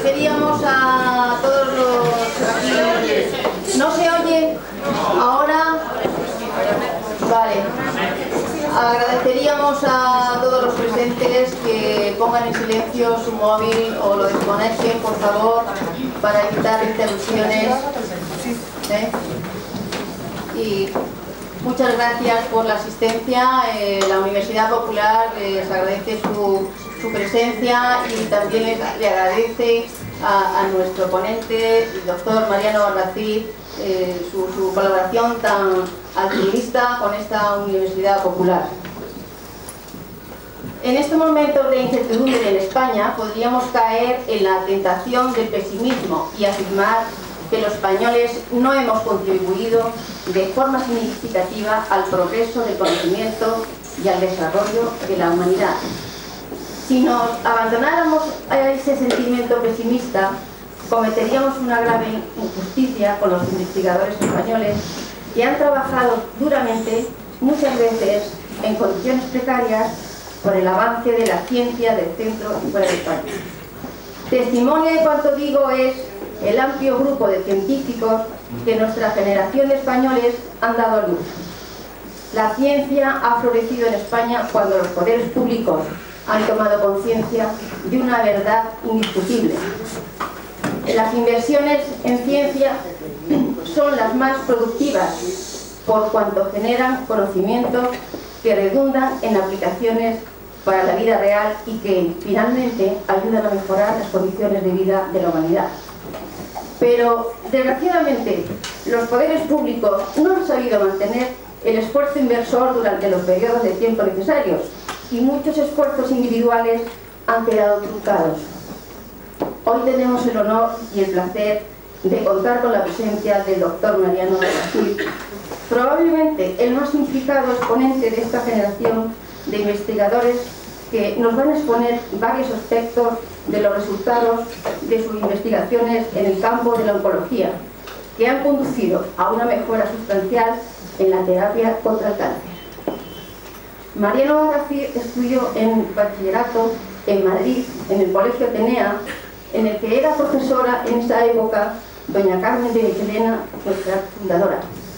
agradeceríamos a todos los... ¿No se oye? ¿Ahora? Vale. Agradeceríamos a todos los presentes que pongan en silencio su móvil o lo desconecten, por favor, para evitar interrupciones. Y muchas gracias por la asistencia. La Universidad Popular les agradece su presencia y también le agradece a nuestro ponente, el doctor Mariano Barracín, su colaboración tan altruista con esta Universidad Popular. En estos momentos de incertidumbre en España podríamos caer en la tentación del pesimismo y afirmar que los españoles no hemos contribuido de forma significativa al progreso del conocimiento y al desarrollo de la humanidad. Si nos abandonáramos a ese sentimiento pesimista, cometeríamos una grave injusticia con los investigadores españoles que han trabajado duramente, muchas veces en condiciones precarias, por el avance de la ciencia del centro y fuera de España. Testimonio de cuanto digo es el amplio grupo de científicos que nuestra generación de españoles han dado a luz. La ciencia ha florecido en España cuando los poderes públicos han tomado conciencia de una verdad indiscutible. Las inversiones en ciencia son las más productivas por cuanto generan conocimientos que redundan en aplicaciones para la vida real y que finalmente ayudan a mejorar las condiciones de vida de la humanidad. Pero desgraciadamente los poderes públicos no han sabido mantener el esfuerzo inversor durante los periodos de tiempo necesarios y muchos esfuerzos individuales han quedado truncados. Hoy tenemos el honor y el placer de contar con la presencia del doctor Mariano Barracín, probablemente el más significado exponente de esta generación de investigadores que nos van a exponer varios aspectos de los resultados de sus investigaciones en el campo de la oncología, que han conducido a una mejora sustancial en la terapia contra el cáncer. Mariano Barracín estudió en bachillerato en Madrid, en el Colegio Atenea, en el que era profesora en esa época doña Carmen de Michelena, nuestra fundadora.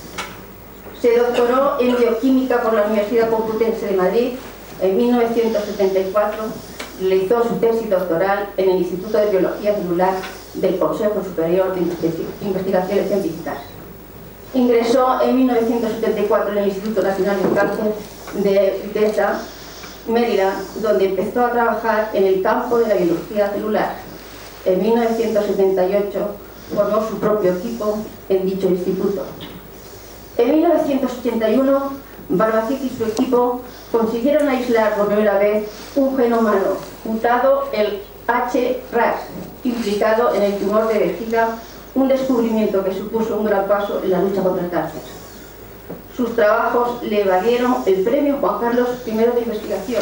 Se doctoró en bioquímica por la Universidad Complutense de Madrid en 1974, realizó su tesis doctoral en el Instituto de Biología Celular del Consejo Superior de Investigaciones Científicas. Ingresó en 1974 en el Instituto Nacional del Cáncer de Bethesda, Maryland, donde empezó a trabajar en el campo de la biología celular. En 1978 formó su propio equipo en dicho instituto. En 1981, Barracín y su equipo consiguieron aislar por primera vez un gen humano, mutado el HRAS, implicado en el tumor de vejiga, un descubrimiento que supuso un gran paso en la lucha contra el cáncer. Sus trabajos le valieron el premio Juan Carlos I de investigación.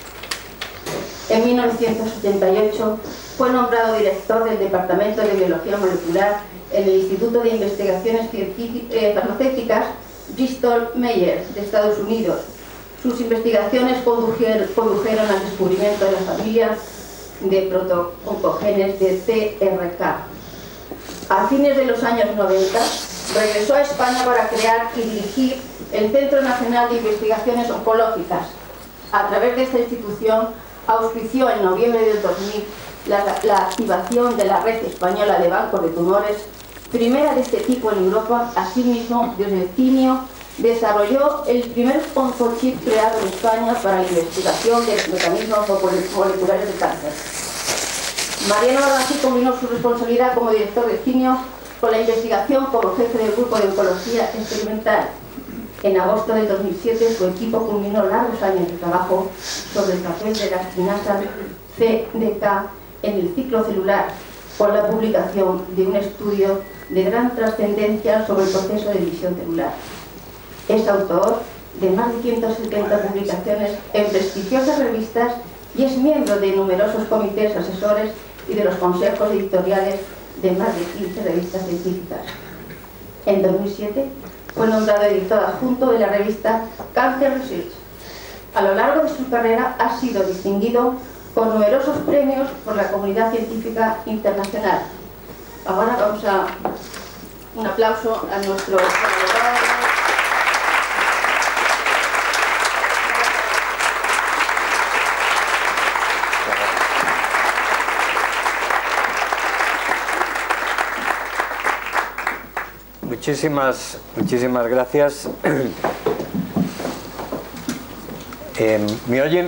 En 1988 fue nombrado director del Departamento de Biología Molecular en el Instituto de Investigaciones Farmacéuticas Bristol Myers de Estados Unidos. Sus investigaciones condujeron al descubrimiento de la familia de proto-oncogenes de TRK. A fines de los años 90, regresó a España para crear y dirigir el Centro Nacional de Investigaciones Oncológicas. A través de esta institución, auspició en noviembre del 2000 la activación de la Red Española de Bancos de Tumores, primera de este tipo en Europa. Asimismo, desde Cinio desarrolló el primer oncochip creado en España para la investigación de mecanismos moleculares de cáncer. Mariano Barracín combinó su responsabilidad como director de Cinio con la investigación como jefe del grupo de oncología experimental. En agosto del 2007 su equipo culminó largos años de trabajo sobre el papel de las quinasas CDK en el ciclo celular, con la publicación de un estudio de gran trascendencia sobre el proceso de división celular. Es autor de más de 170 publicaciones en prestigiosas revistas y es miembro de numerosos comités asesores y de los consejos editoriales de más de 15 revistas científicas. En 2007 fue nombrado editor adjunto de la revista Cancer Research. A lo largo de su carrera ha sido distinguido con numerosos premios por la comunidad científica internacional. Ahora vamos a un aplauso a nuestro colaborador. Muchísimas gracias. ¿Me oyen?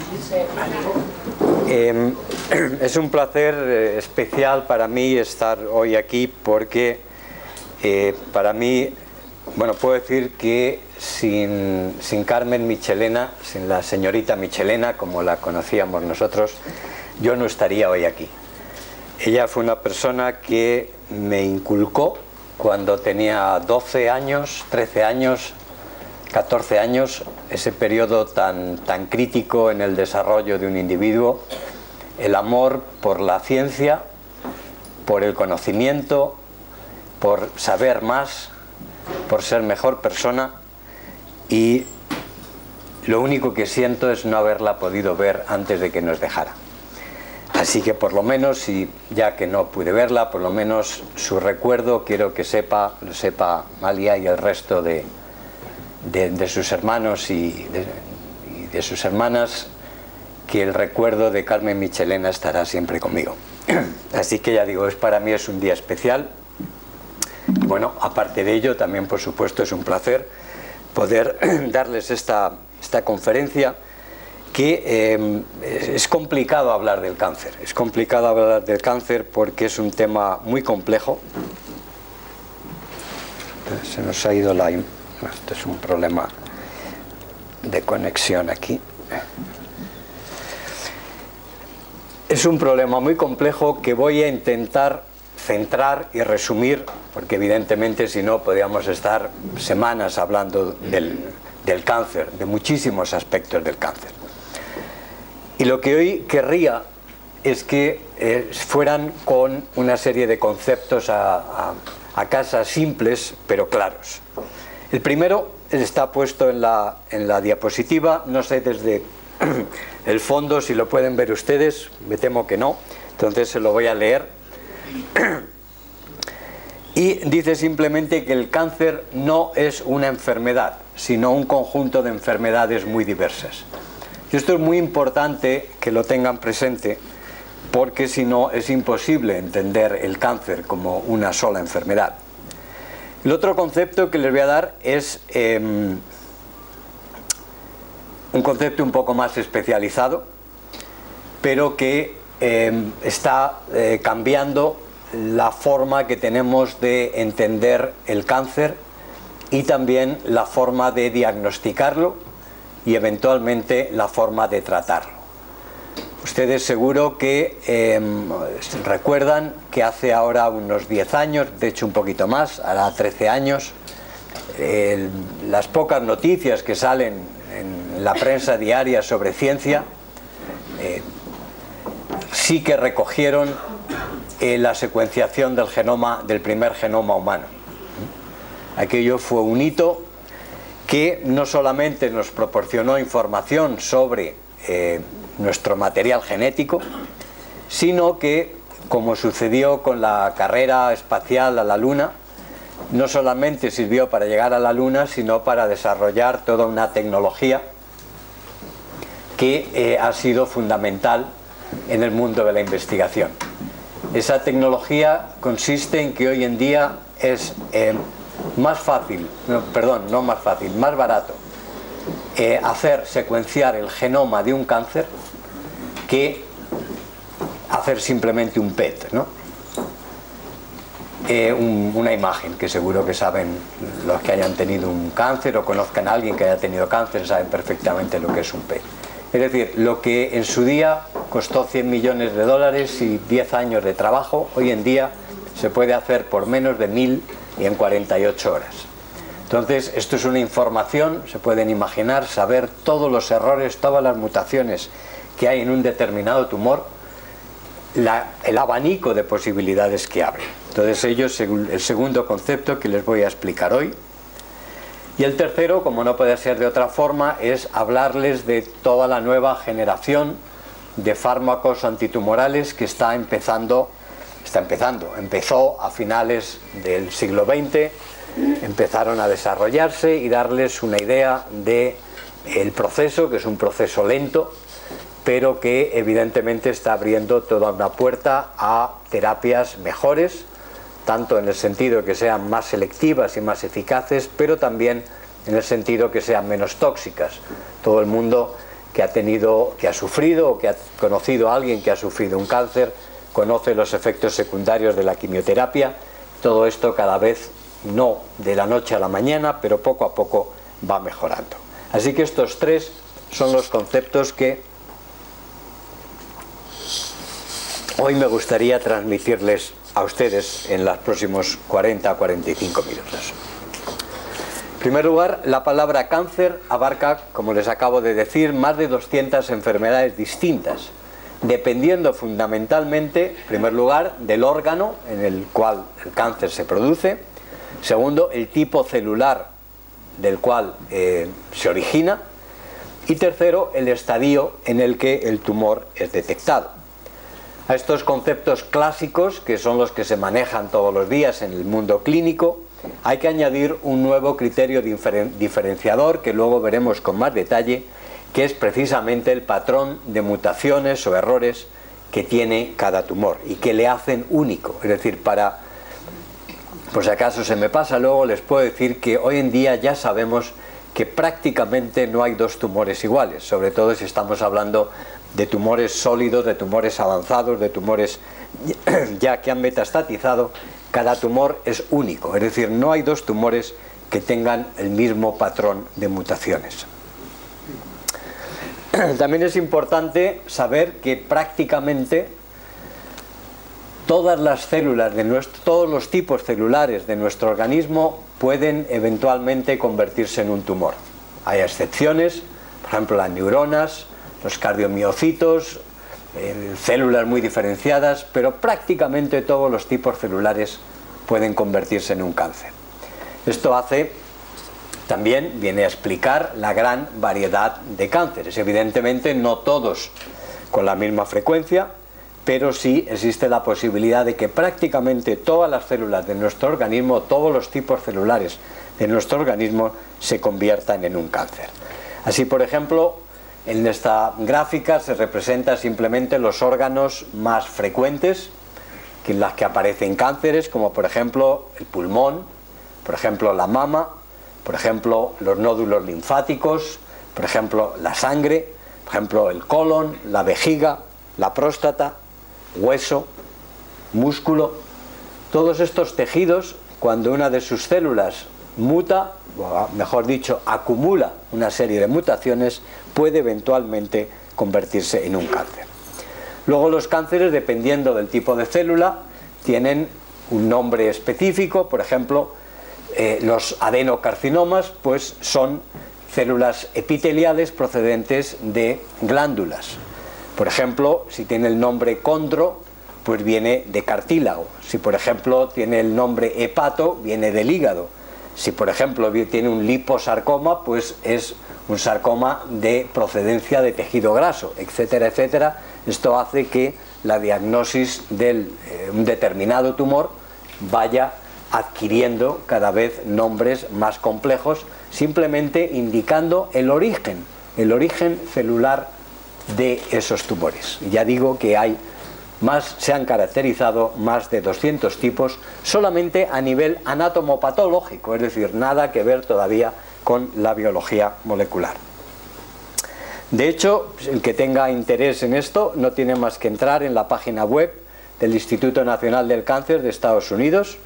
Es un placer especial para mí estar hoy aquí porque para mí, bueno, puedo decir que sin Carmen Michelena, sin la señorita Michelena, como la conocíamos nosotros, yo no estaría hoy aquí. Ella fue una persona que me inculcó cuando tenía 12 años, 13 años, 14 años, ese periodo tan crítico en el desarrollo de un individuo, el amor por la ciencia, por el conocimiento, por saber más, por ser mejor persona, y lo único que siento es no haberla podido ver antes de que nos dejara. Así que por lo menos, y ya que no pude verla, por lo menos su recuerdo quiero que lo sepa Malia y el resto de sus hermanos y de sus hermanas, que el recuerdo de Carmen Michelena estará siempre conmigo. Así que ya digo, para mí es un día especial. Y bueno, aparte de ello, también por supuesto es un placer poder darles esta conferencia, que es complicado hablar del cáncer. Es complicado hablar del cáncer porque es un tema muy complejo. Se nos ha ido la... Esto es un problema de conexión aquí. Es un problema muy complejo que voy a intentar centrar y resumir, porque evidentemente si no podríamos estar semanas hablando del cáncer, de muchísimos aspectos del cáncer. Y lo que hoy querría es que fueran con una serie de conceptos a casa simples pero claros. El primero está puesto en la diapositiva, no sé desde el fondo si lo pueden ver ustedes, me temo que no, entonces se lo voy a leer. Y dice simplemente que el cáncer no es una enfermedad, sino un conjunto de enfermedades muy diversas. Y esto es muy importante que lo tengan presente, porque si no es imposible entender el cáncer como una sola enfermedad. El otro concepto que les voy a dar es un concepto un poco más especializado, pero que está cambiando la forma que tenemos de entender el cáncer y también la forma de diagnosticarlo y eventualmente la forma de tratarlo. Ustedes seguro que recuerdan que hace ahora unos 10 años, de hecho un poquito más, hará 13 años, las pocas noticias que salen en la prensa diaria sobre ciencia sí que recogieron la secuenciación del primer genoma humano. Aquello fue un hito que no solamente nos proporcionó información sobre nuestro material genético, sino que, como sucedió con la carrera espacial a la Luna, no solamente sirvió para llegar a la Luna, sino para desarrollar toda una tecnología que ha sido fundamental en el mundo de la investigación. Esa tecnología consiste en que hoy en día es más barato hacer secuenciar el genoma de un cáncer que hacer simplemente un PET, ¿no? Una imagen que seguro que saben los que hayan tenido un cáncer o conozcan a alguien que haya tenido cáncer, saben perfectamente lo que es un PET. Es decir, lo que en su día costó 100 millones de dólares y 10 años de trabajo, hoy en día se puede hacer por menos de 1000 y en 48 horas. Entonces, esto es una información, se pueden imaginar, saber todos los errores, todas las mutaciones que hay en un determinado tumor, el abanico de posibilidades que abre. Entonces, ello es el segundo concepto que les voy a explicar hoy. Y el tercero, como no puede ser de otra forma, es hablarles de toda la nueva generación de fármacos antitumorales que empezó a finales del siglo XX, empezaron a desarrollarse y darles una idea del proceso, que es un proceso lento, pero que evidentemente está abriendo toda una puerta a terapias mejores, tanto en el sentido que sean más selectivas y más eficaces, pero también en el sentido que sean menos tóxicas. Todo el mundo que ha sufrido o que ha conocido a alguien que ha sufrido un cáncer conoce los efectos secundarios de la quimioterapia. Todo esto cada vez, no de la noche a la mañana, pero poco a poco va mejorando. Así que estos tres son los conceptos que hoy me gustaría transmitirles a ustedes en los próximos 40 a 45 minutos. En primer lugar, la palabra cáncer abarca, como les acabo de decir, más de 200 enfermedades distintas, dependiendo fundamentalmente, en primer lugar, del órgano en el cual el cáncer se produce, segundo, el tipo celular del cual se origina, y tercero, el estadio en el que el tumor es detectado. A estos conceptos clásicos, que son los que se manejan todos los días en el mundo clínico, hay que añadir un nuevo criterio diferenciador que luego veremos con más detalle, que es precisamente el patrón de mutaciones o errores que tiene cada tumor y que le hacen único. Es decir, por si acaso se me pasa, luego les puedo decir que hoy en día ya sabemos que prácticamente no hay dos tumores iguales, sobre todo si estamos hablando de tumores sólidos, de tumores avanzados, de tumores ya que han metastatizado. Cada tumor es único, es decir, no hay dos tumores que tengan el mismo patrón de mutaciones. También es importante saber que prácticamente todas las células todos los tipos celulares de nuestro organismo pueden eventualmente convertirse en un tumor. Hay excepciones, por ejemplo las neuronas, los cardiomiocitos, células muy diferenciadas, pero prácticamente todos los tipos celulares pueden convertirse en un cáncer. Esto también viene a explicar la gran variedad de cánceres. Evidentemente no todos con la misma frecuencia, pero sí existe la posibilidad de que prácticamente todas las células de nuestro organismo, todos los tipos celulares de nuestro organismo se conviertan en un cáncer. Así, por ejemplo, en esta gráfica se representan simplemente los órganos más frecuentes en las que aparecen cánceres, como por ejemplo el pulmón, por ejemplo la mama, por ejemplo los nódulos linfáticos, por ejemplo la sangre, por ejemplo el colon, la vejiga, la próstata, hueso, músculo. Todos estos tejidos, cuando una de sus células muta, o mejor dicho, acumula una serie de mutaciones, puede eventualmente convertirse en un cáncer. Luego los cánceres, dependiendo del tipo de célula, tienen un nombre específico. Por ejemplo, los adenocarcinomas pues son células epiteliales procedentes de glándulas. Por ejemplo, si tiene el nombre condro, pues viene de cartílago. Si por ejemplo tiene el nombre hepato, viene del hígado. Si por ejemplo tiene un liposarcoma, pues es un sarcoma de procedencia de tejido graso, etcétera, etcétera. Esto hace que la diagnosis de un determinado tumor vaya adquiriendo cada vez nombres más complejos, simplemente indicando el origen celular de esos tumores. Ya digo que se han caracterizado más de 200 tipos solamente a nivel anatomopatológico, es decir, nada que ver todavía con la biología molecular. De hecho, el que tenga interés en esto no tiene más que entrar en la página web del Instituto Nacional del Cáncer de Estados Unidos,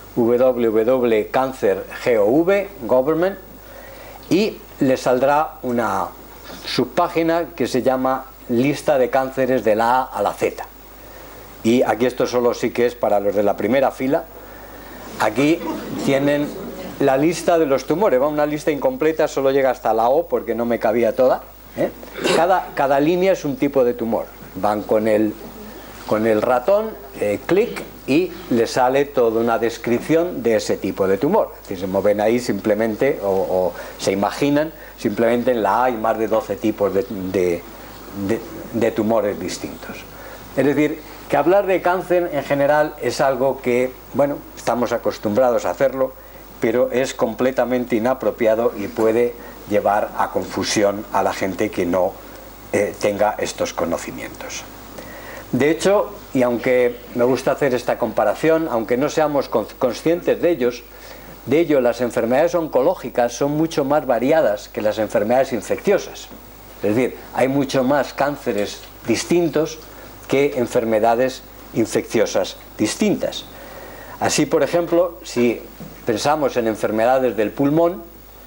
www.cancer.gov, y le saldrá una subpágina que se llama Lista de cánceres de la A a la Z. Y aquí esto solo sí que es para los de la primera fila. Aquí tienen la lista de los tumores. Va una lista incompleta, solo llega hasta la O porque no me cabía toda. Cada línea es un tipo de tumor. Van con el ratón, clic, y le sale toda una descripción de ese tipo de tumor. Si se mueven ahí simplemente, o se imaginan, simplemente en la A hay más de 12 tipos de de tumores distintos. Es decir, que hablar de cáncer en general es algo que, bueno, estamos acostumbrados a hacerlo, pero es completamente inapropiado y puede llevar a confusión a la gente que no tenga estos conocimientos. De hecho, y aunque me gusta hacer esta comparación, aunque no seamos conscientes de ello, las enfermedades oncológicas son mucho más variadas que las enfermedades infecciosas. Es decir, hay mucho más cánceres distintos que enfermedades infecciosas distintas. Así, por ejemplo, si pensamos en enfermedades del pulmón,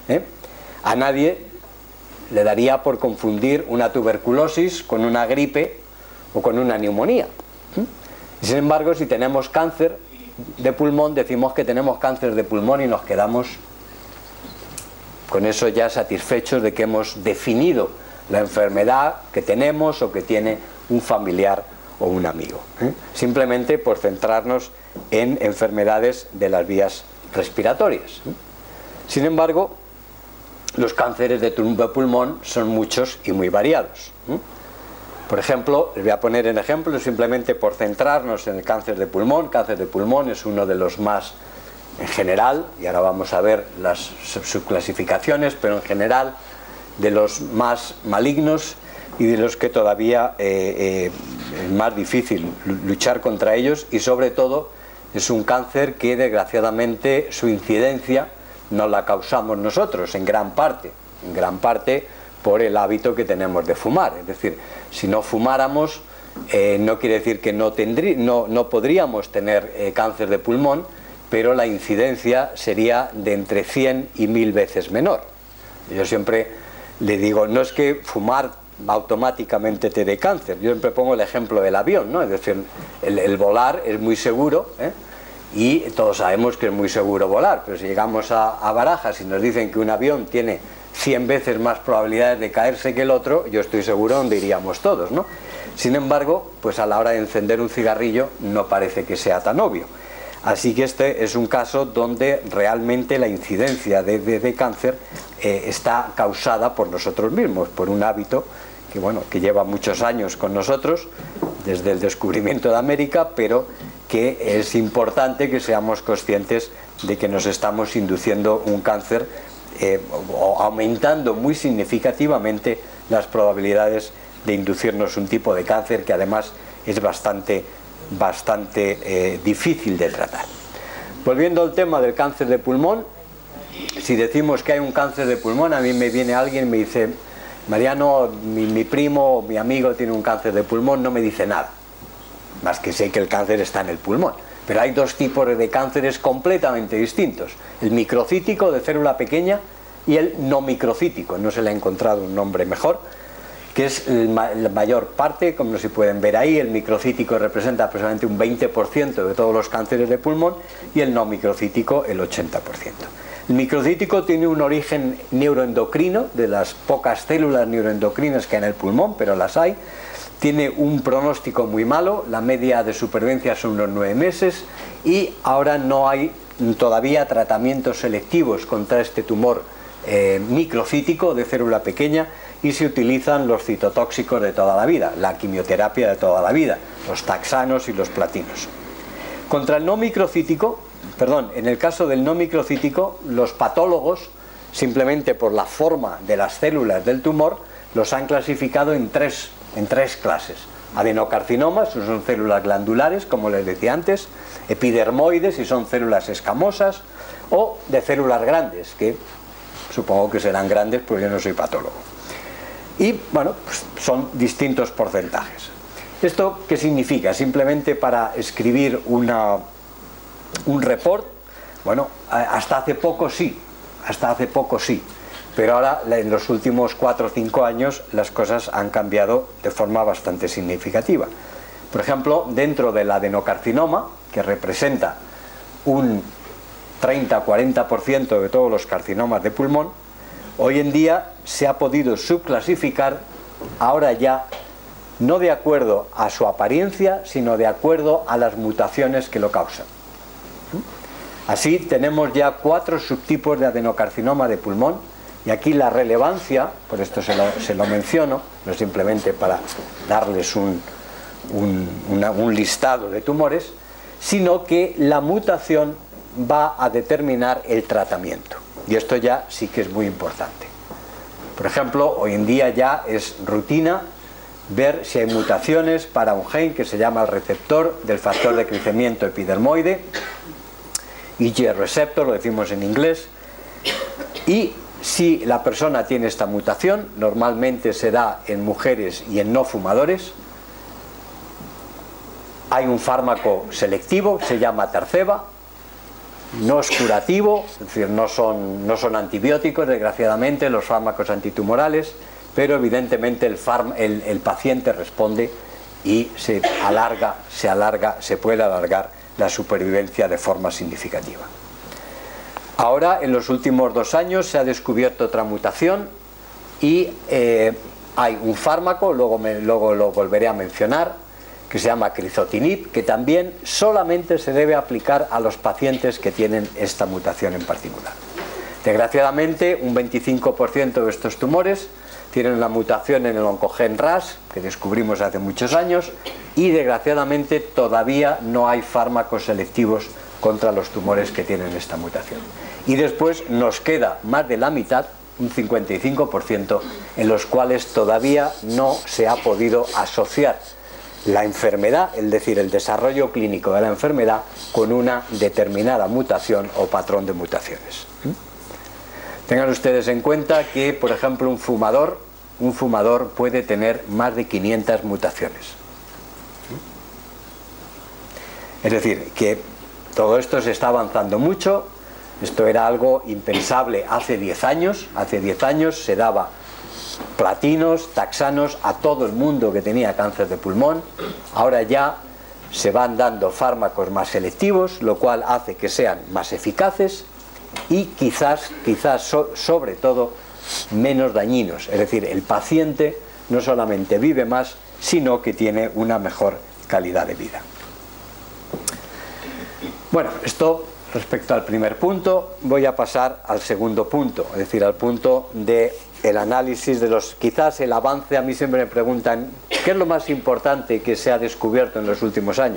a nadie le daría por confundir una tuberculosis con una gripe o con una neumonía. Y sin embargo, si tenemos cáncer de pulmón, decimos que tenemos cáncer de pulmón y nos quedamos con eso ya satisfechos de que hemos definido la enfermedad que tenemos o que tiene un familiar o un amigo, simplemente por centrarnos en enfermedades de las vías respiratorias. Sin embargo, los cánceres de pulmón son muchos y muy variados. Por ejemplo, les voy a poner en ejemplo simplemente por centrarnos en el cáncer de pulmón. Cáncer de pulmón es uno de los más, en general, y ahora vamos a ver las subclasificaciones, pero en general de los más malignos y de los que todavía es más difícil luchar contra ellos, y sobre todo es un cáncer que desgraciadamente su incidencia no la causamos nosotros en gran parte por el hábito que tenemos de fumar. Es decir, si no fumáramos no quiere decir que no podríamos tener cáncer de pulmón, pero la incidencia sería de entre 100 y 1000 veces menor. Yo siempre le digo, no es que fumar automáticamente te dé cáncer. Yo siempre pongo el ejemplo del avión, ¿no? Es decir, el volar es muy seguro, y todos sabemos que es muy seguro volar, pero si llegamos a Barajas y nos dicen que un avión tiene 100 veces más probabilidades de caerse que el otro, yo estoy seguro donde iríamos todos, ¿no? Sin embargo, pues a la hora de encender un cigarrillo no parece que sea tan obvio. Así que este es un caso donde realmente la incidencia de cáncer está causada por nosotros mismos, por un hábito que, bueno, que lleva muchos años con nosotros, desde el descubrimiento de América, pero que es importante que seamos conscientes de que nos estamos induciendo un cáncer o aumentando muy significativamente las probabilidades de inducirnos un tipo de cáncer que además es bastante difícil de tratar. Volviendo al tema del cáncer de pulmón, si decimos que hay un cáncer de pulmón, a mí me viene alguien y me dice, Mariano, mi primo o mi amigo tiene un cáncer de pulmón, no me dice nada, más que sé que el cáncer está en el pulmón. Pero hay dos tipos de cánceres completamente distintos, el microcítico de célula pequeña y el no microcítico, no se le ha encontrado un nombre mejor, que es la mayor parte, como se pueden ver ahí. El microcítico representa aproximadamente un 20% de todos los cánceres de pulmón y el no microcítico el 80%. El microcítico tiene un origen neuroendocrino, de las pocas células neuroendocrinas que hay en el pulmón, pero las hay. Tiene un pronóstico muy malo, la media de supervivencia son unos 9 meses y ahora no hay todavía tratamientos selectivos contra este tumor microcítico de célula pequeña, y se utilizan los citotóxicos de toda la vida, la quimioterapia de toda la vida, los taxanos y los platinos. Contra el no microcítico, en el caso del no microcítico, los patólogos, simplemente por la forma de las células del tumor, los han clasificado en tres clases. Adenocarcinomas, son células glandulares, como les decía antes, epidermoides, si son células escamosas, o de células grandes, que supongo que serán grandes porque yo no soy patólogo. Y bueno, pues son distintos porcentajes. ¿Esto qué significa? Simplemente para escribir un report, bueno, hasta hace poco sí, pero ahora en los últimos 4 o 5 años las cosas han cambiado de forma bastante significativa. Por ejemplo, dentro del adenocarcinoma, que representa un 30-40% de todos los carcinomas de pulmón, hoy en día se ha podido subclasificar, ahora ya, no de acuerdo a su apariencia, sino de acuerdo a las mutaciones que lo causan. Así tenemos ya 4 subtipos de adenocarcinoma de pulmón Y aquí la relevancia, por esto se lo menciono, no simplemente para darles un listado de tumores, sino que la mutación va a determinar el tratamiento. Y esto ya sí que es muy importante. Por ejemplo, hoy en día ya es rutina ver si hay mutaciones para un gen que se llama el receptor del factor de crecimiento epidermoide, IG receptor, lo decimos en inglés, y si la persona tiene esta mutación, normalmente se da en mujeres y en no fumadores. Hay un fármaco selectivo, se llama Tarceva, no es curativo, es decir, no son antibióticos, desgraciadamente, los fármacos antitumorales, pero evidentemente el paciente responde y se puede alargar la supervivencia de forma significativa. Ahora, en los últimos 2 años, se ha descubierto otra mutación y hay un fármaco, luego lo volveré a mencionar, que se llama crizotinib, que también solamente se debe aplicar a los pacientes que tienen esta mutación en particular. Desgraciadamente, un 25% de estos tumores tienen la mutación en el oncogen RAS, que descubrimos hace muchos años, y desgraciadamente todavía no hay fármacos selectivos contra los tumores que tienen esta mutación. Y después nos queda más de la mitad, un 55%, en los cuales todavía no se ha podido asociar la enfermedad, es decir, el desarrollo clínico de la enfermedad, con una determinada mutación o patrón de mutaciones. Tengan ustedes en cuenta que, por ejemplo, un fumador puede tener más de 500 mutaciones. Es decir, que todo esto se está avanzando mucho. Esto era algo impensable hace 10 años. Hace 10 años se daba platinos, taxanos a todo el mundo que tenía cáncer de pulmón. Ahora ya se van dando fármacos más selectivos, lo cual hace que sean más eficaces y quizás sobre todo menos dañinos. Es decir, el paciente no solamente vive más, sino que tiene una mejor calidad de vida. Bueno, esto respecto al primer punto. Voy a pasar al segundo punto, es decir, al punto del análisis de quizás el avance. A mí siempre me preguntan, ¿qué es lo más importante que se ha descubierto en los últimos años?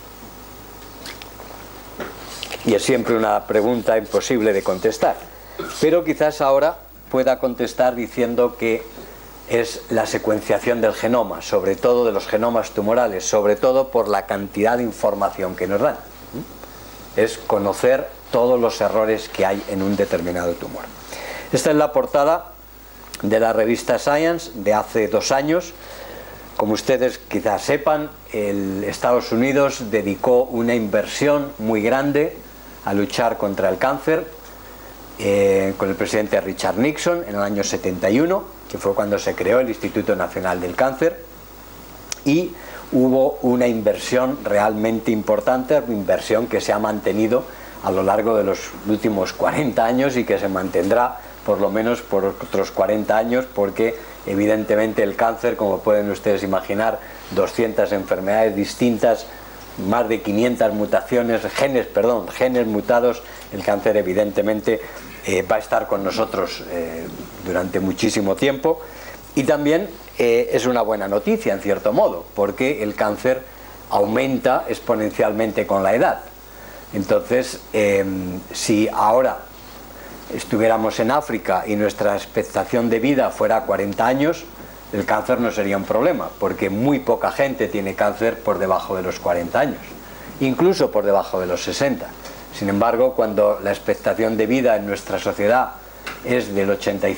Y es siempre una pregunta imposible de contestar, pero quizás ahora pueda contestar diciendo que es la secuenciación del genoma, sobre todo de los genomas tumorales, sobre todo por la cantidad de información que nos dan. Es conocer todos los errores que hay en un determinado tumor. Esta es la portada de la revista Science de hace 2 años. Como ustedes quizás sepan, Estados Unidos dedicó una inversión muy grande a luchar contra el cáncer con el presidente Richard Nixon en el año 71, que fue cuando se creó el Instituto Nacional del Cáncer, y hubo una inversión realmente importante, una inversión que se ha mantenido a lo largo de los últimos 40 años y que se mantendrá por lo menos por otros 40 años, porque evidentemente el cáncer, como pueden ustedes imaginar, 200 enfermedades distintas, más de 500 mutaciones, genes mutados. El cáncer evidentemente va a estar con nosotros durante muchísimo tiempo. Y también es una buena noticia en cierto modo, porque el cáncer aumenta exponencialmente con la edad. Entonces, si ahora estuviéramos en África y nuestra expectación de vida fuera 40 años, el cáncer no sería un problema, porque muy poca gente tiene cáncer por debajo de los 40 años, incluso por debajo de los 60. Sin embargo, cuando la expectación de vida en nuestra sociedad es de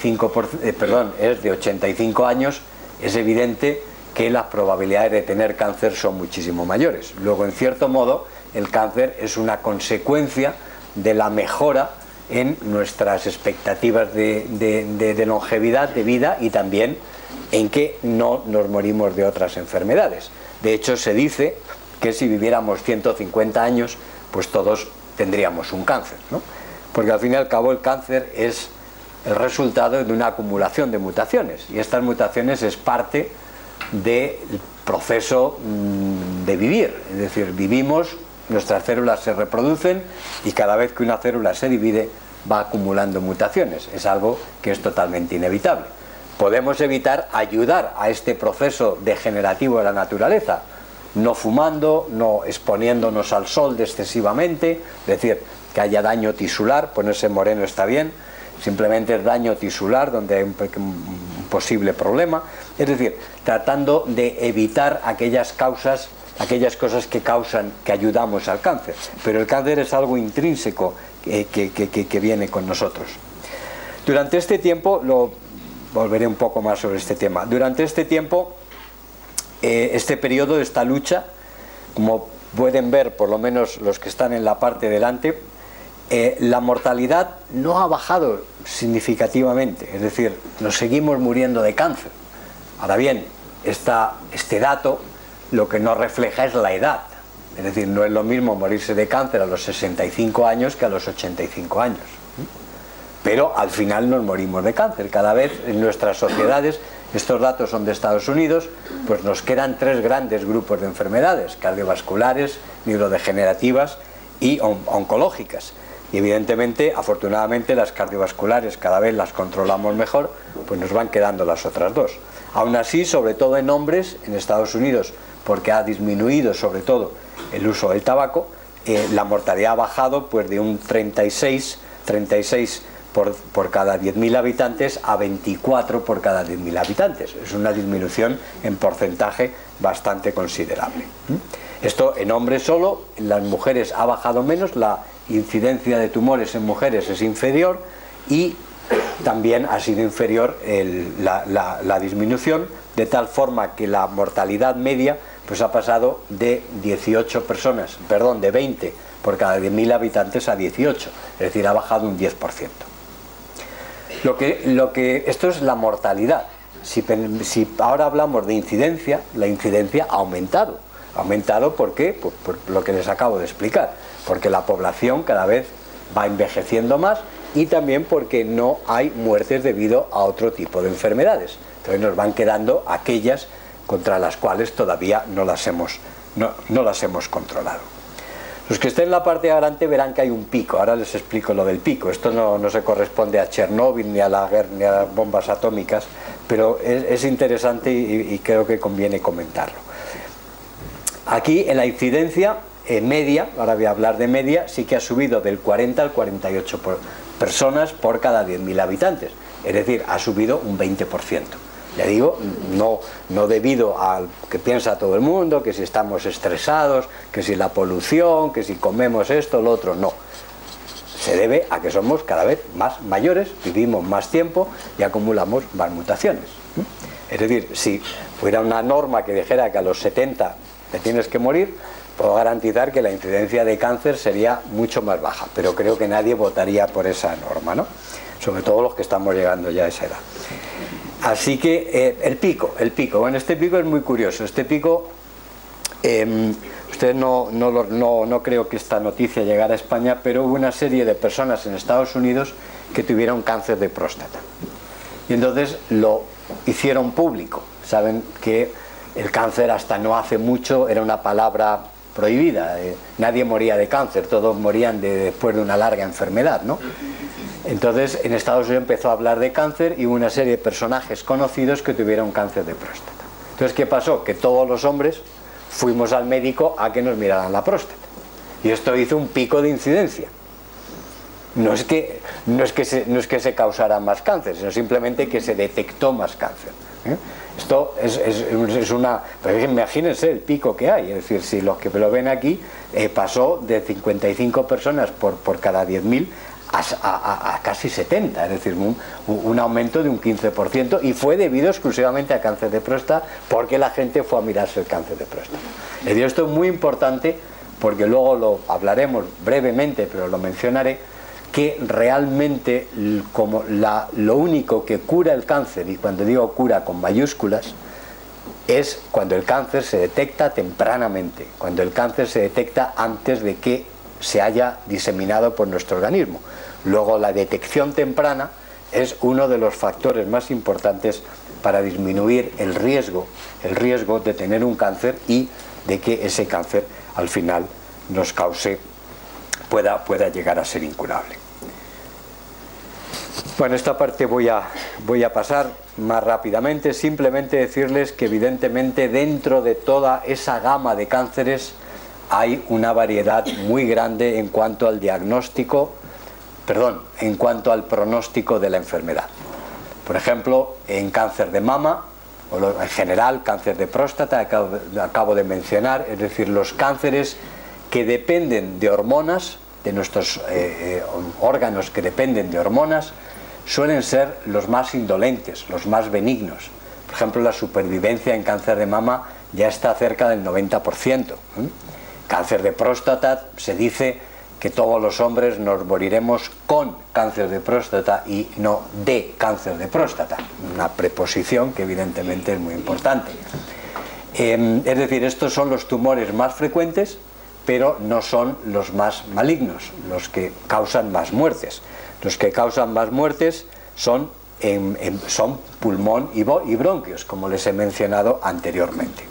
85 años, es evidente que las probabilidades de tener cáncer son muchísimo mayores. Luego, en cierto modo, el cáncer es una consecuencia de la mejora en nuestras expectativas de longevidad, de vida, y también en que no nos morimos de otras enfermedades. De hecho, se dice que si viviéramos 150 años, pues todos tendríamos un cáncer, ¿no? Porque al fin y al cabo el cáncer es el resultado de una acumulación de mutaciones, y estas mutaciones es parte del proceso de vivir. Es decir, vivimos, nuestras células se reproducen, y cada vez que una célula se divide, va acumulando mutaciones. Es algo que es totalmente inevitable. Podemos evitar ayudar a este proceso degenerativo de la naturaleza, no fumando, no exponiéndonos al sol excesivamente, es decir, que haya daño tisular, ponerse moreno está bien, simplemente es daño tisular donde hay un posible problema, es decir, tratando de evitar aquellas causas, aquellas cosas que causan, que ayudamos al cáncer, pero el cáncer es algo intrínseco que viene con nosotros. Durante este tiempo, volveré un poco más sobre este tema, durante este tiempo, este periodo, esta lucha, como pueden ver por lo menos los que están en la parte delante, la mortalidad no ha bajado significativamente, es decir, nos seguimos muriendo de cáncer. Ahora bien, este dato lo que nos refleja es la edad, es decir, no es lo mismo morirse de cáncer a los 65 años que a los 85 años. Pero al final nos morimos de cáncer. Cada vez en nuestras sociedades, estos datos son de Estados Unidos, pues nos quedan 3 grandes grupos de enfermedades: cardiovasculares, neurodegenerativas y oncológicas. Y evidentemente, afortunadamente, las cardiovasculares cada vez las controlamos mejor, pues nos van quedando las otras 2. Aún así, sobre todo en hombres, en Estados Unidos, porque ha disminuido sobre todo el uso del tabaco, la mortalidad ha bajado pues de un 36 por cada 10.000 habitantes a 24 por cada 10.000 habitantes. Es una disminución en porcentaje bastante considerable. Esto en hombres solo, en las mujeres ha bajado menos, la incidencia de tumores en mujeres es inferior y también ha sido inferior la disminución, de tal forma que la mortalidad media pues ha pasado de 20 por cada 10.000 habitantes a 18, es decir, ha bajado un 10%. Esto es la mortalidad. Si ahora hablamos de incidencia, la incidencia ha aumentado. ¿Ha aumentado por qué? Pues por lo que les acabo de explicar, porque la población cada vez va envejeciendo más y también porque no hay muertes debido a otro tipo de enfermedades. Entonces nos van quedando aquellas contra las cuales todavía no las hemos controlado. Los que estén en la parte de adelante verán que hay un pico. Ahora les explico lo del pico. Esto no se corresponde a Chernóbil ni a la guerra ni a las bombas atómicas, pero es interesante y creo que conviene comentarlo. Aquí en la incidencia media, ahora voy a hablar de media, sí que ha subido del 40 al 48 personas por cada 10.000 habitantes, es decir, ha subido un 20%. Ya digo, no debido a que piensa todo el mundo, que si estamos estresados, que si la polución, que si comemos esto, lo otro, no. Se debe a que somos cada vez más mayores, vivimos más tiempo y acumulamos más mutaciones. Es decir, si fuera una norma que dijera que a los 70 te tienes que morir, puedo garantizar que la incidencia de cáncer sería mucho más baja, pero creo que nadie votaría por esa norma, ¿no? Sobre todo los que estamos llegando ya a esa edad. Así que el pico, bueno, este pico es muy curioso. Este pico, ustedes no creo que esta noticia llegara a España, pero hubo una serie de personas en Estados Unidos que tuvieron cáncer de próstata. Y entonces lo hicieron público. Saben que el cáncer hasta no hace mucho era una palabra prohibida. Nadie moría de cáncer, todos morían después de una larga enfermedad, ¿no? Entonces en Estados Unidos empezó a hablar de cáncer y hubo una serie de personajes conocidos que tuvieron cáncer de próstata. Entonces, ¿qué pasó? Que todos los hombres fuimos al médico a que nos miraran la próstata. Y esto hizo un pico de incidencia. No es que se causara más cáncer, sino simplemente que se detectó más cáncer. Esto es una... Pero imagínense el pico que hay. Es decir, si los que lo ven aquí, pasó de 55 personas por cada 10.000 a casi 70, es decir, un aumento de un 15%, y fue debido exclusivamente a cáncer de próstata, porque la gente fue a mirarse el cáncer de próstata. Es decir, esto es muy importante, porque luego lo hablaremos brevemente, pero lo mencionaré, que realmente lo único que cura el cáncer, y cuando digo cura con mayúsculas, es cuando el cáncer se detecta tempranamente, cuando el cáncer se detecta antes de que se haya diseminado por nuestro organismo. Luego, la detección temprana es uno de los factores más importantes para disminuir el riesgo de tener un cáncer y de que ese cáncer al final nos cause, pueda llegar a ser incurable. Bueno, esta parte voy a pasar más rápidamente, simplemente decirles que evidentemente dentro de toda esa gama de cánceres hay una variedad muy grande en cuanto al diagnóstico, en cuanto al pronóstico de la enfermedad. Por ejemplo, en cáncer de mama, o en general cáncer de próstata, acabo de mencionar, es decir, los cánceres que dependen de hormonas, de nuestros órganos que dependen de hormonas, suelen ser los más indolentes, los más benignos. Por ejemplo, la supervivencia en cáncer de mama ya está cerca del 90%. Cáncer de próstata, se dice que todos los hombres nos moriremos con cáncer de próstata y no de cáncer de próstata. Una preposición que evidentemente es muy importante. Es decir, estos son los tumores más frecuentes, pero no son los más malignos, los que causan más muertes. Los que causan más muertes son pulmón y bronquios, como les he mencionado anteriormente.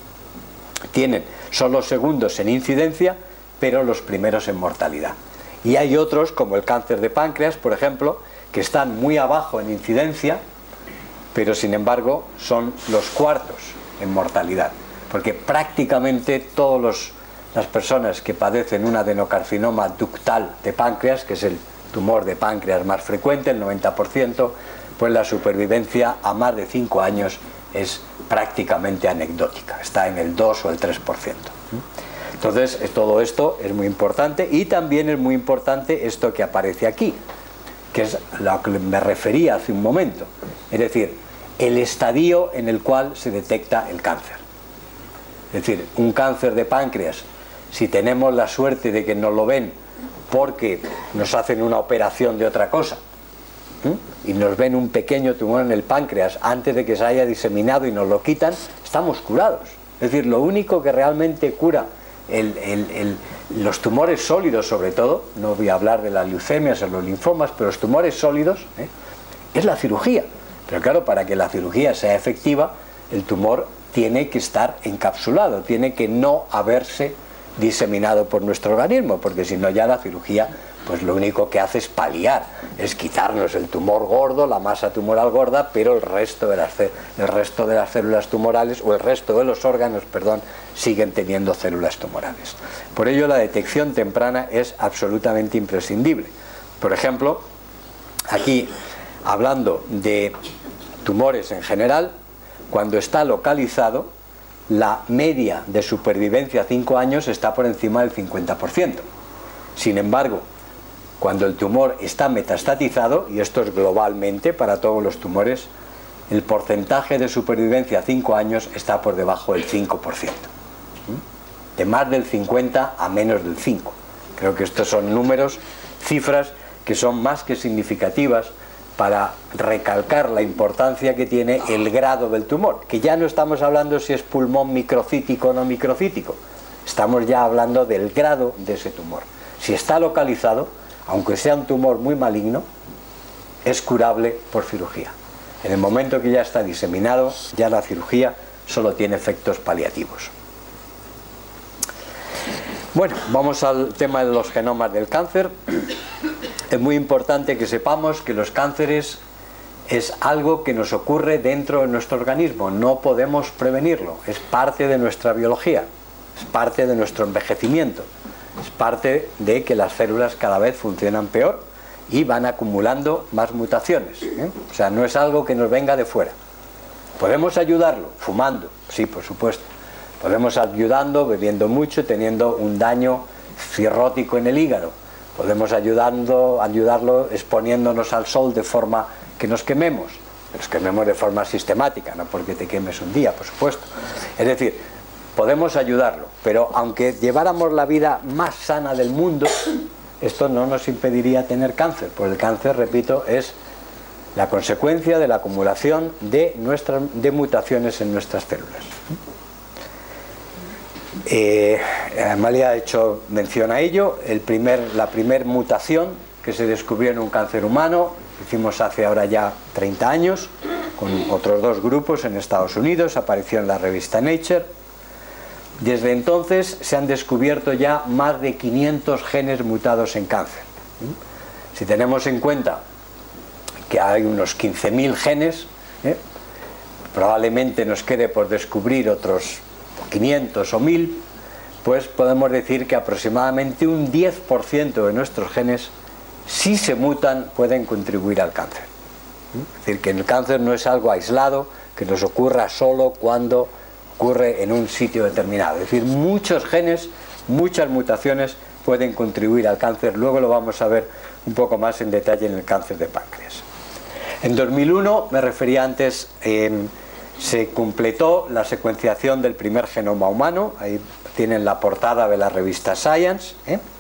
Son los segundos en incidencia, pero los primeros en mortalidad. Y hay otros, como el cáncer de páncreas, por ejemplo, que están muy abajo en incidencia, pero sin embargo son los cuartos en mortalidad, porque prácticamente todas las personas que padecen un adenocarcinoma ductal de páncreas, que es el tumor de páncreas más frecuente, el 90%, pues la supervivencia a más de 5 años es prácticamente anecdótica, está en el 2 o el 3%. Entonces, todo esto es muy importante, y también es muy importante esto que aparece aquí, que es lo que me refería hace un momento, es decir, el estadio en el cual se detecta el cáncer. Es decir, un cáncer de páncreas, si tenemos la suerte de que nos lo ven porque nos hacen una operación de otra cosa, y nos ven un pequeño tumor en el páncreas antes de que se haya diseminado y nos lo quitan, estamos curados. Es decir, lo único que realmente cura los tumores sólidos, sobre todo, no voy a hablar de las leucemias o los linfomas, pero los tumores sólidos, es la cirugía. Pero claro, para que la cirugía sea efectiva, el tumor tiene que estar encapsulado, tiene que no haberse diseminado por nuestro organismo, porque si no ya la cirugía pues lo único que hace es paliar, es quitarnos el tumor gordo, la masa tumoral gorda, pero el resto de las células tumorales, o el resto de los órganos, perdón, siguen teniendo células tumorales. Por ello la detección temprana es absolutamente imprescindible. Por ejemplo, aquí hablando de tumores en general, cuando está localizado, la media de supervivencia a 5 años está por encima del 50%. Sin embargo, cuando el tumor está metastatizado, y esto es globalmente para todos los tumores, el porcentaje de supervivencia a 5 años está por debajo del 5%. De más del 50 a menos del 5. Creo que estos son números, cifras que son más que significativas para recalcar la importancia que tiene el grado del tumor, que ya no estamos hablando si es pulmón microcítico o no microcítico, estamos ya hablando del grado de ese tumor. Si está localizado, aunque sea un tumor muy maligno, es curable por cirugía. En el momento que ya está diseminado, ya la cirugía solo tiene efectos paliativos. Bueno, vamos al tema de los genomas del cáncer. Es muy importante que sepamos que los cánceres es algo que nos ocurre dentro de nuestro organismo, no podemos prevenirlo, es parte de nuestra biología, es parte de nuestro envejecimiento, es parte de que las células cada vez funcionan peor y van acumulando más mutaciones, O sea, no es algo que nos venga de fuera. ¿Podemos ayudarlo? Fumando, sí, por supuesto. Podemos ayudando bebiendo mucho, teniendo un daño cirrótico en el hígado. Podemos ayudarlo exponiéndonos al sol de forma que nos quememos. Nos quememos de forma sistemática, no porque te quemes un día, por supuesto. Es decir, podemos ayudarlo, pero aunque lleváramos la vida más sana del mundo, esto no nos impediría tener cáncer, porque el cáncer, repito, es la consecuencia de la acumulación de mutaciones en nuestras células. Amalia ha hecho mención a ello. La primer mutación que se descubrió en un cáncer humano, hicimos hace ahora ya 30 años, con otros 2 grupos en Estados Unidos, apareció en la revista Nature. Desde entonces se han descubierto ya más de 500 genes mutados en cáncer. Si tenemos en cuenta que hay unos 15.000 genes, probablemente nos quede por descubrir otros 500 o 1.000, pues podemos decir que aproximadamente un 10% de nuestros genes, si se mutan, pueden contribuir al cáncer. Es decir, que el cáncer no es algo aislado, que nos ocurra solo cuando ocurre en un sitio determinado. Es decir, muchos genes, muchas mutaciones pueden contribuir al cáncer. Luego lo vamos a ver un poco más en detalle en el cáncer de páncreas. En 2001, me refería antes, se completó la secuenciación del primer genoma humano. Ahí tienen la portada de la revista Science,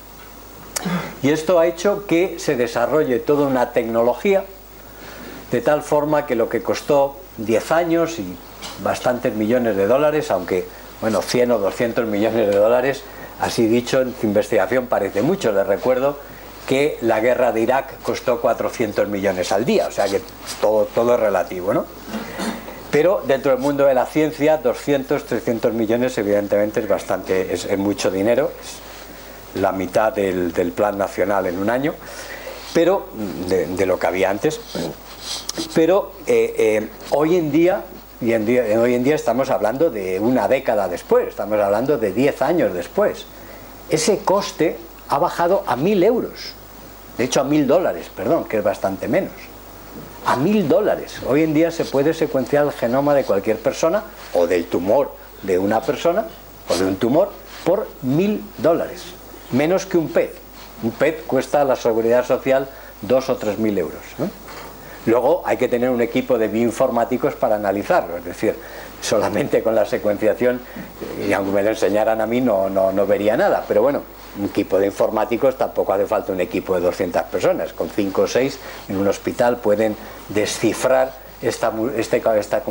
y esto ha hecho que se desarrolle toda una tecnología de tal forma que lo que costó 10 años y bastantes millones de dólares, aunque bueno, 100 o 200 millones de dólares, así dicho, en investigación parece mucho. Les recuerdo que la guerra de Irak costó 400 millones al día, o sea que todo es relativo, ¿no? Pero dentro del mundo de la ciencia, 200, 300 millones evidentemente es mucho dinero, es la mitad del plan nacional en un año, pero de lo que había antes. Pero hoy en día estamos hablando de una década después, estamos hablando de 10 años después. Ese coste ha bajado a 1.000 euros, de hecho a 1.000 dólares, perdón, que es bastante menos. A 1.000 dólares. Hoy en día se puede secuenciar el genoma de cualquier persona, o del tumor de una persona, o de un tumor, por 1.000 dólares. Menos que un PET. Un PET cuesta a la Seguridad Social 2.000 o 3.000 euros, ¿no? Luego hay que tener un equipo de bioinformáticos para analizarlo, es decir, solamente con la secuenciación, y aunque me lo enseñaran a mí no vería nada, pero bueno, un equipo de informáticos tampoco hace falta un equipo de 200 personas, con 5 o 6 en un hospital pueden descifrar este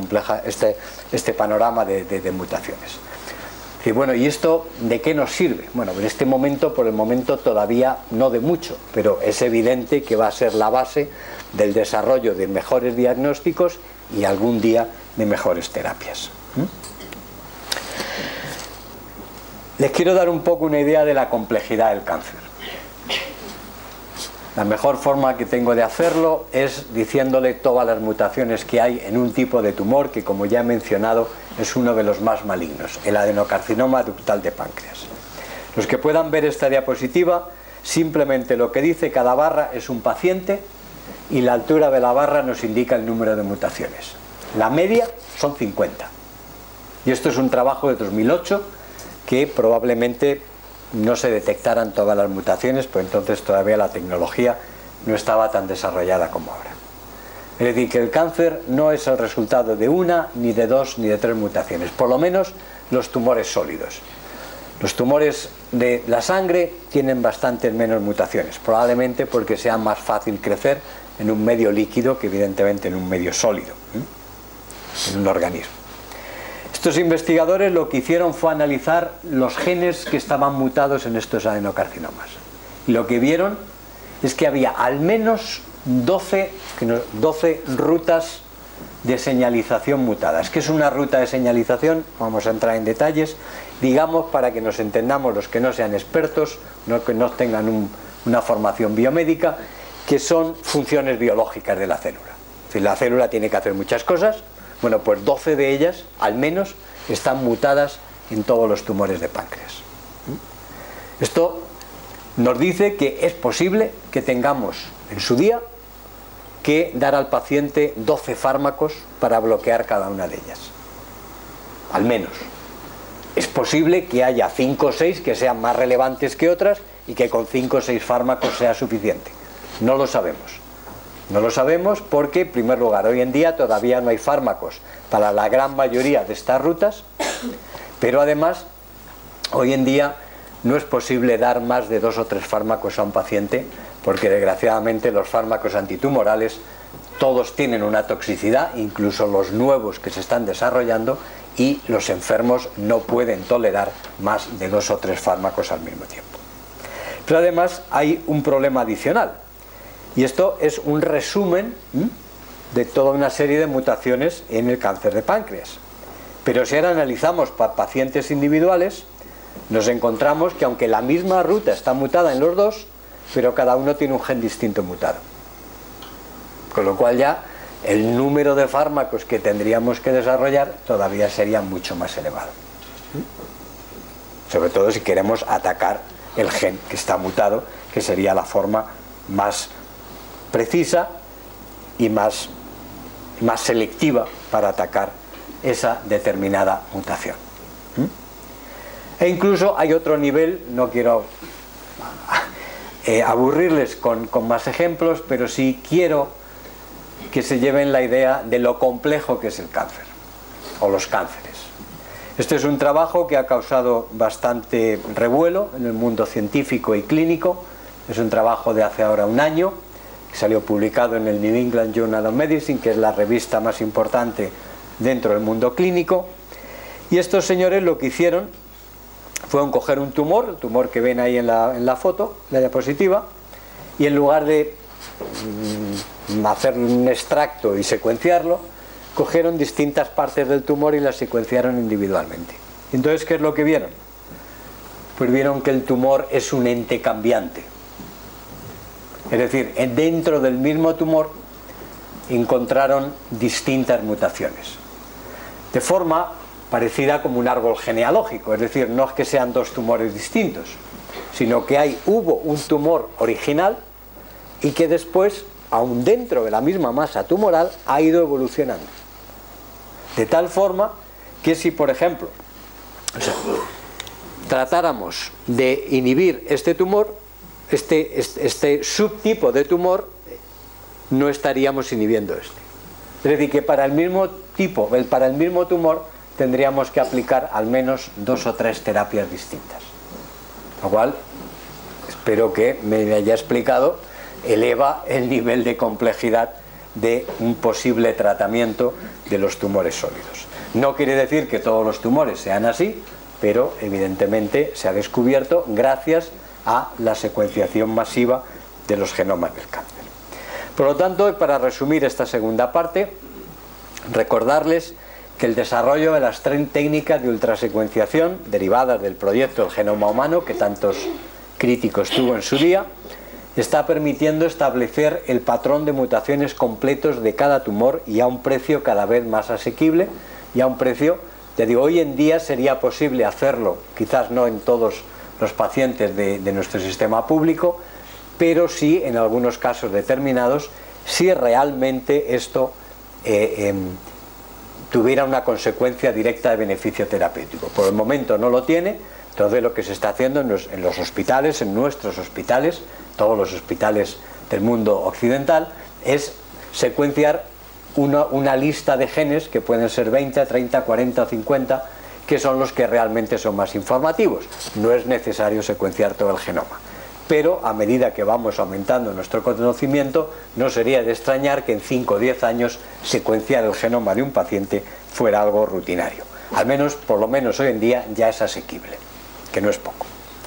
panorama de mutaciones. Y bueno, ¿y esto de qué nos sirve? Bueno, en este momento, por el momento todavía no de mucho, pero es evidente que va a ser la base del desarrollo de mejores diagnósticos y algún día de mejores terapias. Les quiero dar un poco una idea de la complejidad del cáncer. La mejor forma que tengo de hacerlo es diciéndole todas las mutaciones que hay en un tipo de tumor que, como ya he mencionado, es uno de los más malignos, el adenocarcinoma ductal de páncreas. Los que puedan ver esta diapositiva, simplemente lo que dice cada barra es un paciente y la altura de la barra nos indica el número de mutaciones. La media son 50. Y esto es un trabajo de 2008 que probablemente no se detectaran todas las mutaciones, pues entonces todavía la tecnología no estaba tan desarrollada como ahora. Es decir, que el cáncer no es el resultado de una, ni de dos, ni de tres mutaciones, por lo menos los tumores sólidos. Los tumores de la sangre tienen bastantes menos mutaciones, probablemente porque sea más fácil crecer en un medio líquido que evidentemente en un medio sólido, en un organismo. Estos investigadores lo que hicieron fue analizar los genes que estaban mutados en estos adenocarcinomas. Y lo que vieron es que había al menos 12 rutas de señalización mutadas. ¿Qué es una ruta de señalización? Vamos a entrar en detalles. Digamos, para que nos entendamos los que no sean expertos, que no tengan una formación biomédica, que son funciones biológicas de la célula. Es decir, la célula tiene que hacer muchas cosas. Bueno, pues 12 de ellas, al menos, están mutadas en todos los tumores de páncreas. Esto nos dice que es posible que tengamos en su día que dar al paciente 12 fármacos para bloquear cada una de ellas. Al menos. Es posible que haya 5 o 6 que sean más relevantes que otras y que con 5 o 6 fármacos sea suficiente. No lo sabemos. No lo sabemos porque, en primer lugar, hoy en día todavía no hay fármacos para la gran mayoría de estas rutas, pero además, hoy en día no es posible dar más de 2 o 3 fármacos a un paciente porque, desgraciadamente, los fármacos antitumorales todos tienen una toxicidad, incluso los nuevos que se están desarrollando, y los enfermos no pueden tolerar más de 2 o 3 fármacos al mismo tiempo. Pero además hay un problema adicional. Y esto es un resumen de toda una serie de mutaciones en el cáncer de páncreas. Pero si ahora analizamos para pacientes individuales, nos encontramos que aunque la misma ruta está mutada en los dos, pero cada uno tiene un gen distinto mutado. Con lo cual ya el número de fármacos que tendríamos que desarrollar todavía sería mucho más elevado. Sobre todo si queremos atacar el gen que está mutado, que sería la forma más precisa y más selectiva para atacar esa determinada mutación. E incluso hay otro nivel, no quiero aburrirles con más ejemplos, pero sí quiero que se lleven la idea de lo complejo que es el cáncer, o los cánceres. Este es un trabajo que ha causado bastante revuelo en el mundo científico y clínico. Es un trabajo de hace ahora un año, que salió publicado en el New England Journal of Medicine, que es la revista más importante dentro del mundo clínico. Y estos señores lo que hicieron fue coger un tumor, el tumor que ven ahí en la foto, la diapositiva, y en lugar de hacer un extracto y secuenciarlo, cogieron distintas partes del tumor y las secuenciaron individualmente. Entonces, ¿qué es lo que vieron? Pues vieron que el tumor es un ente cambiante. Es decir, dentro del mismo tumor encontraron distintas mutaciones, de forma parecida como un árbol genealógico. Es decir, no es que sean dos tumores distintos, sino que hubo un tumor original y que después, aún dentro de la misma masa tumoral, ha ido evolucionando. De tal forma que si, por ejemplo, tratáramos de inhibir este tumor, este subtipo de tumor, no estaríamos inhibiendo este. Es decir, que para el mismo tipo, para el mismo tumor, tendríamos que aplicar al menos 2 o 3 terapias distintas. Lo cual, espero que me haya explicado, eleva el nivel de complejidad de un posible tratamiento de los tumores sólidos. No quiere decir que todos los tumores sean así, pero evidentemente se ha descubierto gracias a la secuenciación masiva de los genomas del cáncer. Por lo tanto, para resumir esta segunda parte, recordarles que el desarrollo de las técnicas de ultrasecuenciación derivadas del proyecto del genoma humano, que tantos críticos tuvo en su día, está permitiendo establecer el patrón de mutaciones completos de cada tumor y a un precio cada vez más asequible y a un precio, te digo, hoy en día sería posible hacerlo, quizás no en todos los pacientes de nuestro sistema público, pero sí en algunos casos determinados, si realmente esto tuviera una consecuencia directa de beneficio terapéutico. Por el momento no lo tiene. Entonces lo que se está haciendo en los hospitales, en nuestros hospitales, todos los hospitales del mundo occidental, es secuenciar una lista de genes que pueden ser 20, 30, 40 o 50, que son los que realmente son más informativos. No es necesario secuenciar todo el genoma. Pero a medida que vamos aumentando nuestro conocimiento, no sería de extrañar que en 5 o 10 años secuenciar el genoma de un paciente fuera algo rutinario. Al menos, por lo menos hoy en día, ya es asequible, que no es poco.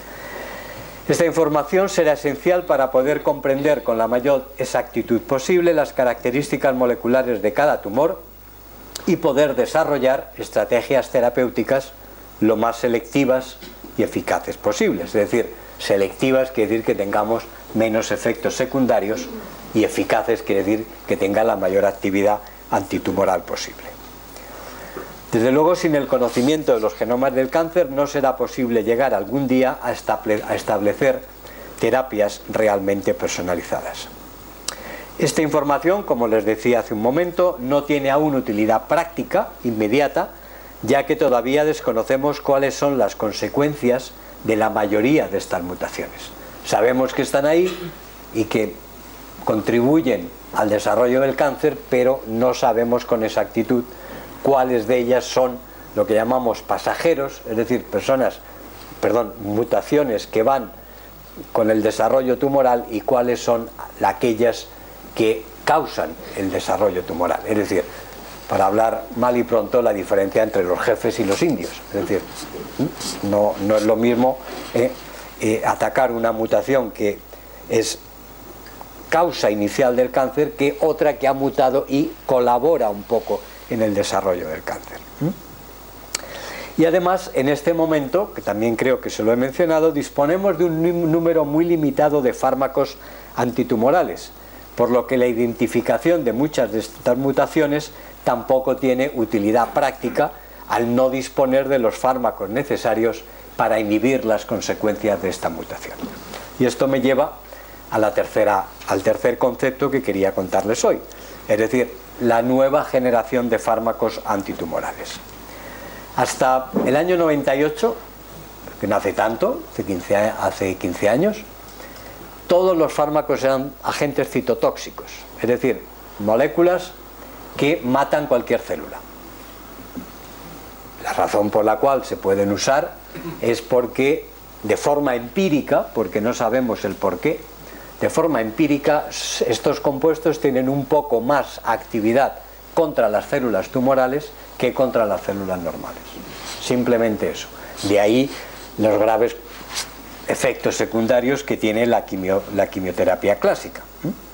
Esta información será esencial para poder comprender con la mayor exactitud posible las características moleculares de cada tumor y poder desarrollar estrategias terapéuticas lo más selectivas y eficaces posibles. Es decir, selectivas quiere decir que tengamos menos efectos secundarios y eficaces quiere decir que tenga la mayor actividad antitumoral posible. Desde luego, sin el conocimiento de los genomas del cáncer no será posible llegar algún día a establecer terapias realmente personalizadas. Esta información, como les decía hace un momento, no tiene aún utilidad práctica inmediata, ya que todavía desconocemos cuáles son las consecuencias de la mayoría de estas mutaciones. Sabemos que están ahí y que contribuyen al desarrollo del cáncer, pero no sabemos con exactitud cuáles de ellas son lo que llamamos pasajeros, es decir, mutaciones que van con el desarrollo tumoral y cuáles son aquellas que causan el desarrollo tumoral. Es decir, para hablar mal y pronto, la diferencia entre los jefes y los indios. Es decir, no es lo mismo atacar una mutación que es causa inicial del cáncer que otra que ha mutado y colabora un poco en el desarrollo del cáncer. Y además, en este momento, que también creo que se lo he mencionado, disponemos de un número muy limitado de fármacos antitumorales, por lo que la identificación de muchas de estas mutaciones tampoco tiene utilidad práctica al no disponer de los fármacos necesarios para inhibir las consecuencias de esta mutación. Y esto me lleva a al tercer concepto que quería contarles hoy, es decir, la nueva generación de fármacos antitumorales. Hasta el año 98, que no hace tanto, hace 15 años, todos los fármacos eran agentes citotóxicos, es decir, moléculas que matan cualquier célula. La razón por la cual se pueden usar es porque, de forma empírica, porque no sabemos el porqué, de forma empírica estos compuestos tienen un poco más actividad contra las células tumorales que contra las células normales. Simplemente eso. De ahí los graves efectos secundarios que tiene la quimioterapia clásica.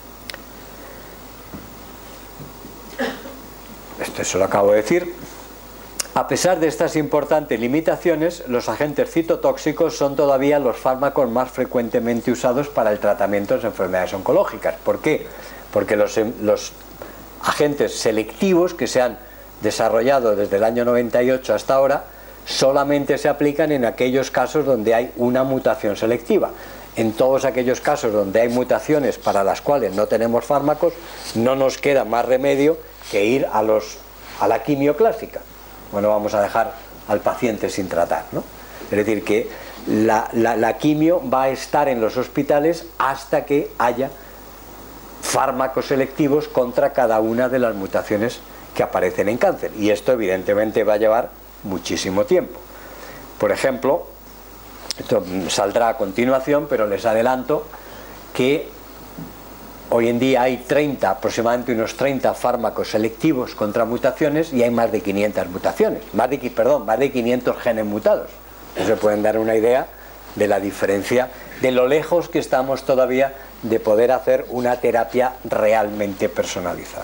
Eso lo acabo de decir. A pesar de estas importantes limitaciones, los agentes citotóxicos son todavía los fármacos más frecuentemente usados para el tratamiento de enfermedades oncológicas. ¿Por qué? Porque los agentes selectivos que se han desarrollado desde el año 98 hasta ahora solamente se aplican en aquellos casos donde hay una mutación selectiva. En todos aquellos casos donde hay mutaciones para las cuales no tenemos fármacos, no nos queda más remedio que ir a la quimio clásica. Bueno, vamos a dejar al paciente sin tratar, ¿no? Es decir, que la quimio va a estar en los hospitales hasta que haya fármacos selectivos contra cada una de las mutaciones que aparecen en cáncer. Y esto evidentemente va a llevar muchísimo tiempo. Por ejemplo, esto saldrá a continuación, pero les adelanto que hoy en día hay aproximadamente unos 30 fármacos selectivos contra mutaciones y hay más de 500 mutaciones, más de 500 genes mutados. Entonces se pueden dar una idea de la diferencia, de lo lejos que estamos todavía de poder hacer una terapia realmente personalizada.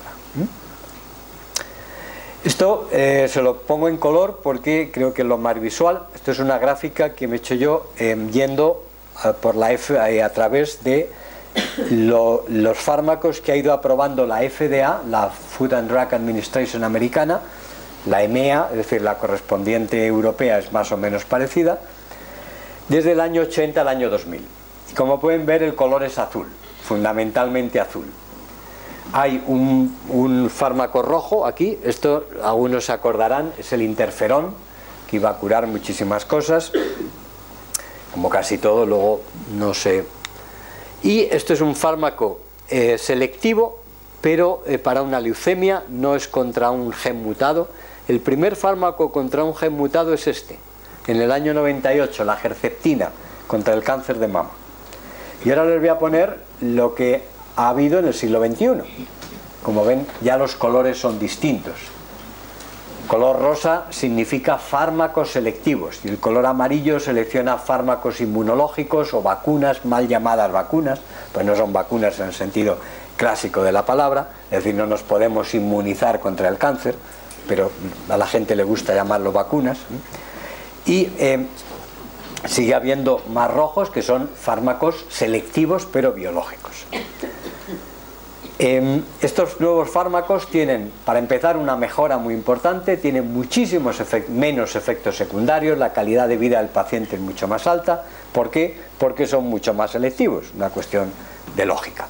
Esto se lo pongo en color porque creo que es lo más visual. Esto es una gráfica que me he hecho yo yendo por a través de los fármacos que ha ido aprobando la FDA, la Food and Drug Administration americana, la EMEA, es decir, la correspondiente europea es más o menos parecida, desde el año 80 al año 2000. Y como pueden ver, el color es azul, fundamentalmente azul. Hay un fármaco rojo aquí, esto algunos se acordarán, es el interferón, que iba a curar muchísimas cosas, como casi todo, luego no sé. Y esto es un fármaco selectivo, pero para una leucemia, no es contra un gen mutado. El primer fármaco contra un gen mutado es este, en el año 98, la Herceptina, contra el cáncer de mama. Y ahora les voy a poner lo que ha habido en el siglo XXI. Como ven, ya los colores son distintos. El color rosa significa fármacos selectivos y el color amarillo selecciona fármacos inmunológicos o vacunas, mal llamadas vacunas, pues no son vacunas en el sentido clásico de la palabra, es decir, no nos podemos inmunizar contra el cáncer, pero a la gente le gusta llamarlo vacunas. Y sigue habiendo más rojos, que son fármacos selectivos pero biológicos. Estos nuevos fármacos tienen, para empezar, una mejora muy importante, tienen muchísimos menos efectos secundarios, la calidad de vida del paciente es mucho más alta. ¿Por qué? Porque son mucho más selectivos, una cuestión de lógica.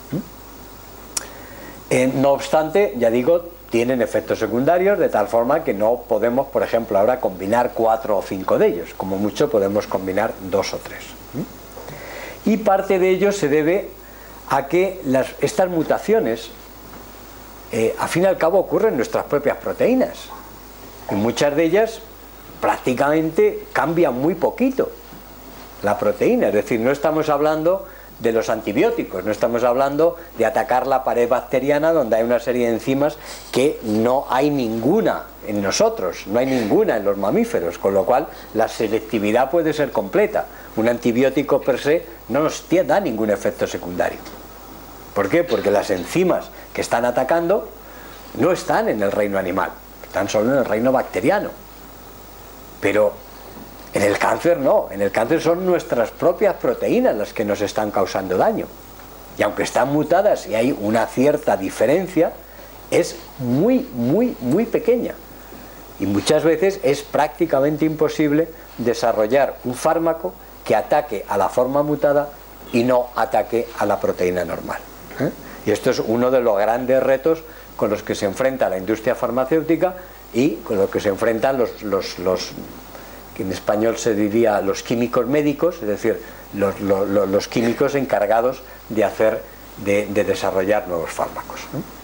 No obstante, ya digo, tienen efectos secundarios de tal forma que no podemos, por ejemplo, ahora combinar 4 o 5 de ellos, como mucho podemos combinar 2 o 3. Y parte de ello se debe a que estas mutaciones al fin y al cabo ocurren en nuestras propias proteínas y muchas de ellas prácticamente cambian muy poquito la proteína, es decir, no estamos hablando de los antibióticos, no estamos hablando de atacar la pared bacteriana donde hay una serie de enzimas que no hay ninguna en nosotros, no hay ninguna en los mamíferos, con lo cual la selectividad puede ser completa. Un antibiótico per se no nos da ningún efecto secundario. ¿Por qué? Porque las enzimas que están atacando no están en el reino animal, están solo en el reino bacteriano. Pero en el cáncer no, en el cáncer son nuestras propias proteínas las que nos están causando daño. y aunque están mutadas y hay una cierta diferencia, es muy, muy, muy pequeña. Y muchas veces es prácticamente imposible desarrollar un fármaco que ataque a la forma mutada y no ataque a la proteína normal. Y esto es uno de los grandes retos con los que se enfrenta la industria farmacéutica y con los que se enfrentan los que en español se diría los químicos médicos, es decir, los químicos encargados de desarrollar nuevos fármacos.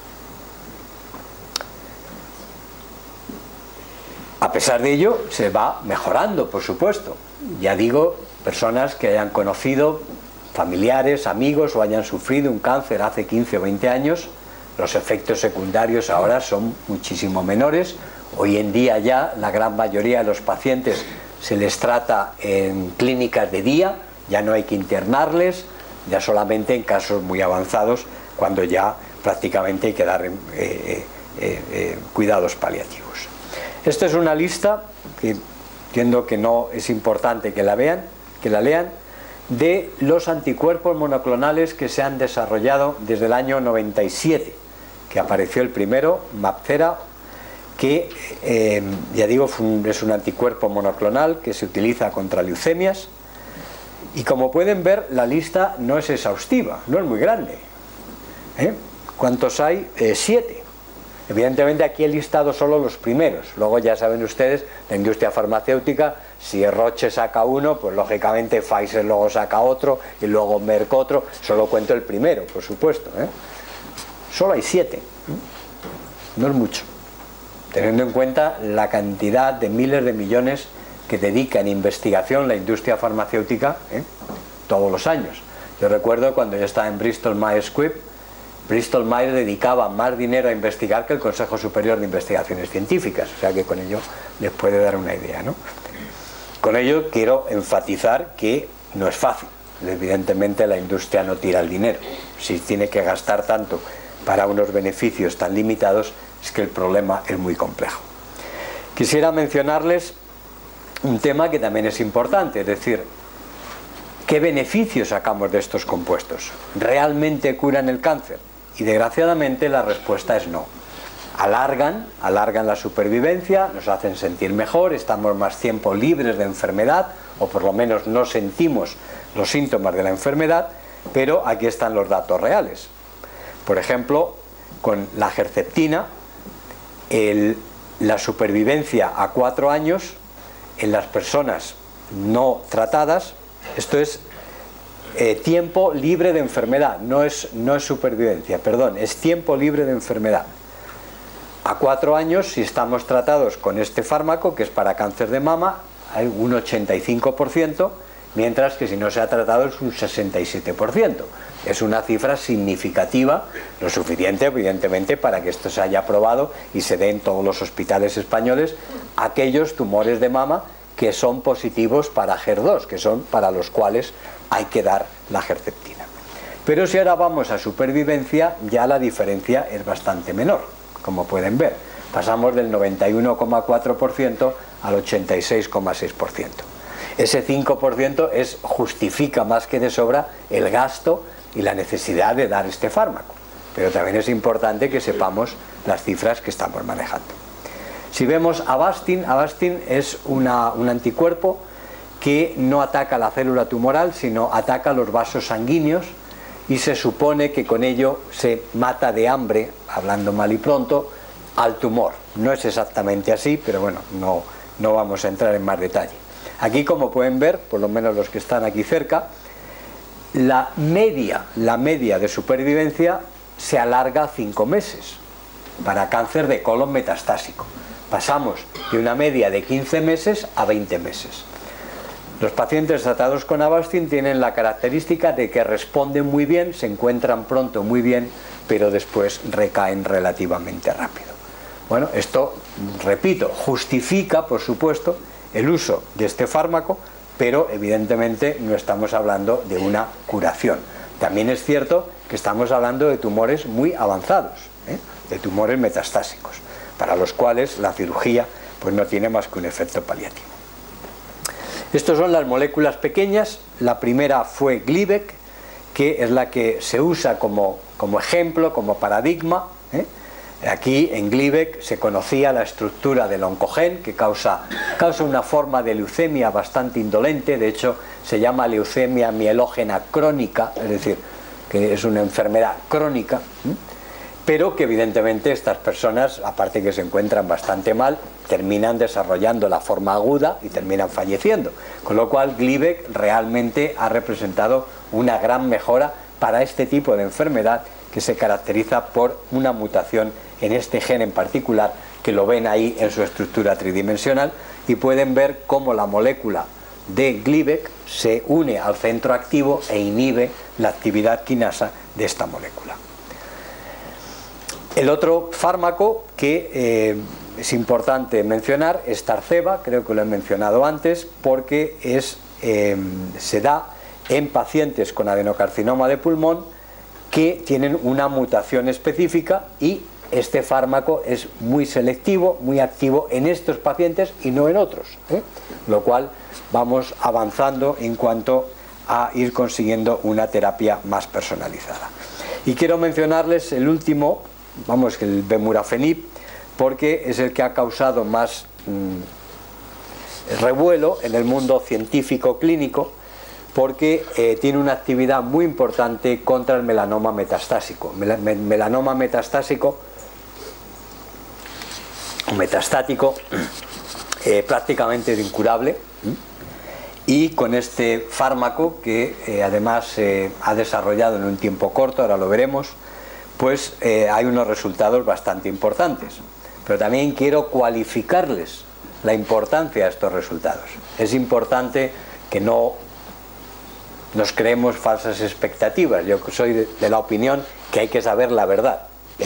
A pesar de ello, se va mejorando, por supuesto. Ya digo, personas que hayan conocido, familiares, amigos o hayan sufrido un cáncer hace 15 o 20 años, los efectos secundarios ahora son muchísimo menores. Hoy en día ya la gran mayoría de los pacientes se les trata en clínicas de día, ya no hay que internarles, ya solamente en casos muy avanzados, cuando ya prácticamente hay que dar cuidados paliativos. Esta es una lista que entiendo que no es importante que la lean, de los anticuerpos monoclonales que se han desarrollado desde el año 97, que apareció el primero, MabThera, que ya digo es un anticuerpo monoclonal que se utiliza contra leucemias, y como pueden ver la lista no es exhaustiva, no es muy grande. ¿Cuántos hay? 7. Evidentemente aquí he listado solo los primeros, luego ya saben ustedes, la industria farmacéutica, si Roche saca uno, pues lógicamente Pfizer luego saca otro y luego Merck otro, solo cuento el primero, por supuesto. Solo hay 7, no es mucho, teniendo en cuenta la cantidad de miles de millones que dedica en investigación la industria farmacéutica todos los años. Yo recuerdo cuando yo estaba en Bristol Myers Squibb, Bristol Myers dedicaba más dinero a investigar que el Consejo Superior de Investigaciones Científicas, o sea que con ello les puede dar una idea, ¿no? Con ello quiero enfatizar que no es fácil. Evidentemente la industria no tira el dinero. Si tiene que gastar tanto para unos beneficios tan limitados, es que el problema es muy complejo. Quisiera mencionarles un tema que también es importante, es decir, ¿qué beneficios sacamos de estos compuestos? ¿Realmente curan el cáncer? Y desgraciadamente la respuesta es no. Alargan la supervivencia, nos hacen sentir mejor, estamos más tiempo libres de enfermedad, o por lo menos no sentimos los síntomas de la enfermedad, pero aquí están los datos reales. Por ejemplo, con la Herceptina, la supervivencia a 4 años en las personas no tratadas, esto es tiempo libre de enfermedad, no es supervivencia, perdón, es tiempo libre de enfermedad. A 4 años, si estamos tratados con este fármaco, que es para cáncer de mama, hay un 85%, mientras que si no se ha tratado es un 67%. Es una cifra significativa, lo suficiente evidentemente para que esto se haya aprobado y se dé en todos los hospitales españoles aquellos tumores de mama que son positivos para HER2, que son para los cuales hay que dar la Herceptina. Pero si ahora vamos a supervivencia, ya la diferencia es bastante menor, como pueden ver. Pasamos del 91,4% al 86,6%. Ese 5% justifica más que de sobra el gasto y la necesidad de dar este fármaco. Pero también es importante que sepamos las cifras que estamos manejando. Si vemos Avastin es un anticuerpo que no ataca la célula tumoral, sino ataca los vasos sanguíneos, y se supone que con ello se mata de hambre, hablando mal y pronto, al tumor. No es exactamente así, pero bueno, no vamos a entrar en más detalle. Aquí, como pueden ver, por lo menos los que están aquí cerca, la media de supervivencia se alarga a 5 meses para cáncer de colon metastásico. Pasamos de una media de 15 meses a 20 meses. Los pacientes tratados con Avastin tienen la característica de que responden muy bien, se encuentran pronto muy bien, pero después recaen relativamente rápido. Bueno, esto, repito, justifica, por supuesto, el uso de este fármaco, pero evidentemente no estamos hablando de una curación. También es cierto que estamos hablando de tumores muy avanzados, de tumores metastásicos, para los cuales la cirugía pues no tiene más que un efecto paliativo. Estas son las moléculas pequeñas. La primera fue Gleevec, que es la que se usa como ejemplo, como paradigma. Aquí en Glivec se conocía la estructura del oncogen, que causa una forma de leucemia bastante indolente. De hecho se llama leucemia mielógena crónica, es decir, que es una enfermedad crónica, pero que evidentemente estas personas, aparte que se encuentran bastante mal, terminan desarrollando la forma aguda y terminan falleciendo, con lo cual Glivec realmente ha representado una gran mejora para este tipo de enfermedad, que se caracteriza por una mutación en este gen en particular, que lo ven ahí en su estructura tridimensional, y pueden ver cómo la molécula de Glivec se une al centro activo e inhibe la actividad quinasa de esta molécula. El otro fármaco que es importante mencionar es Tarceva, creo que lo he mencionado antes, porque se da en pacientes con adenocarcinoma de pulmón que tienen una mutación específica, y este fármaco es muy selectivo, muy activo en estos pacientes y no en otros, lo cual vamos avanzando en cuanto a ir consiguiendo una terapia más personalizada. Y quiero mencionarles el último, el Bemurafenib, porque es el que ha causado más revuelo en el mundo científico clínico, porque tiene una actividad muy importante contra el melanoma metastásico. Melanoma metastático prácticamente es incurable, y con este fármaco, que además se ha desarrollado en un tiempo corto, ahora lo veremos, pues hay unos resultados bastante importantes. Pero también quiero cualificarles la importancia de estos resultados. Es importante que no nos creemos falsas expectativas. Yo soy de la opinión que hay que saber la verdad,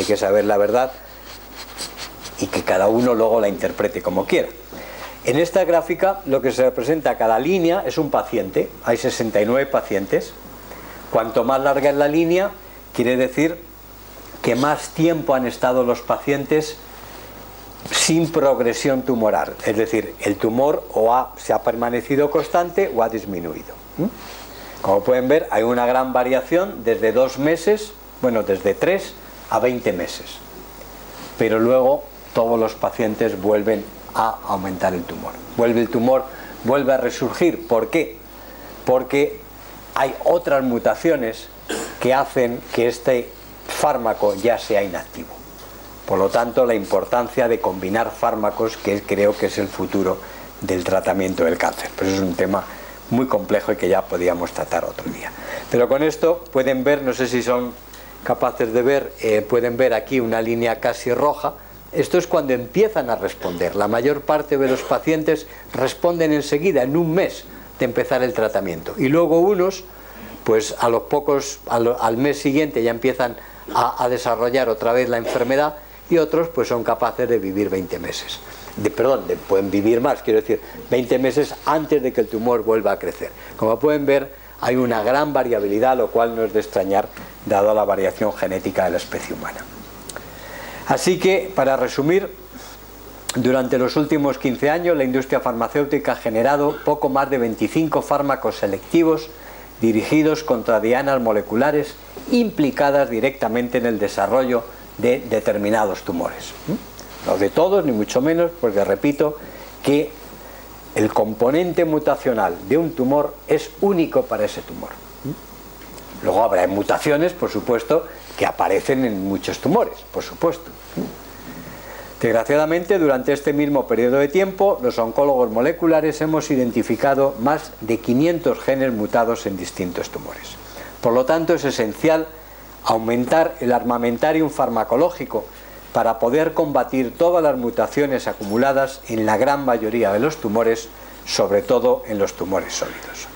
y que cada uno luego la interprete como quiera. En esta gráfica lo que se representa a cada línea es un paciente. Hay 69 pacientes. Cuanto más larga es la línea, quiere decir que más tiempo han estado los pacientes sin progresión tumoral, es decir, el tumor se ha permanecido constante o ha disminuido. Como pueden ver, hay una gran variación desde 2 meses, desde 3 a 20 meses, pero luego todos los pacientes vuelven a aumentar el tumor. El tumor vuelve a resurgir. ¿Por qué? Porque hay otras mutaciones que hacen que este fármaco ya sea inactivo. Por lo tanto, la importancia de combinar fármacos, que creo que es el futuro del tratamiento del cáncer. Pero es un tema muy complejo y que ya podíamos tratar otro día. Pero con esto pueden ver, no sé si son capaces de ver, pueden ver aquí una línea casi roja. Esto es cuando empiezan a responder. La mayor parte de los pacientes responden enseguida, en un mes de empezar el tratamiento. Y luego unos, pues a los pocos, al mes siguiente ya empiezan a desarrollar otra vez la enfermedad, y otros pues son capaces de vivir 20 meses. Pueden vivir más, quiero decir, 20 meses antes de que el tumor vuelva a crecer. Como pueden ver, hay una gran variabilidad, lo cual no es de extrañar, dado la variación genética de la especie humana. Así que, para resumir, durante los últimos 15 años la industria farmacéutica ha generado poco más de 25 fármacos selectivos dirigidos contra dianas moleculares implicadas directamente en el desarrollo de determinados tumores. No de todos, ni mucho menos, porque repito que el componente mutacional de un tumor es único para ese tumor. Luego habrá mutaciones, por supuesto, que aparecen en muchos tumores, por supuesto. Desgraciadamente, durante este mismo periodo de tiempo, los oncólogos moleculares hemos identificado más de 500 genes mutados en distintos tumores. Por lo tanto, es esencial aumentar el armamentarium farmacológico para poder combatir todas las mutaciones acumuladas en la gran mayoría de los tumores, sobre todo en los tumores sólidos.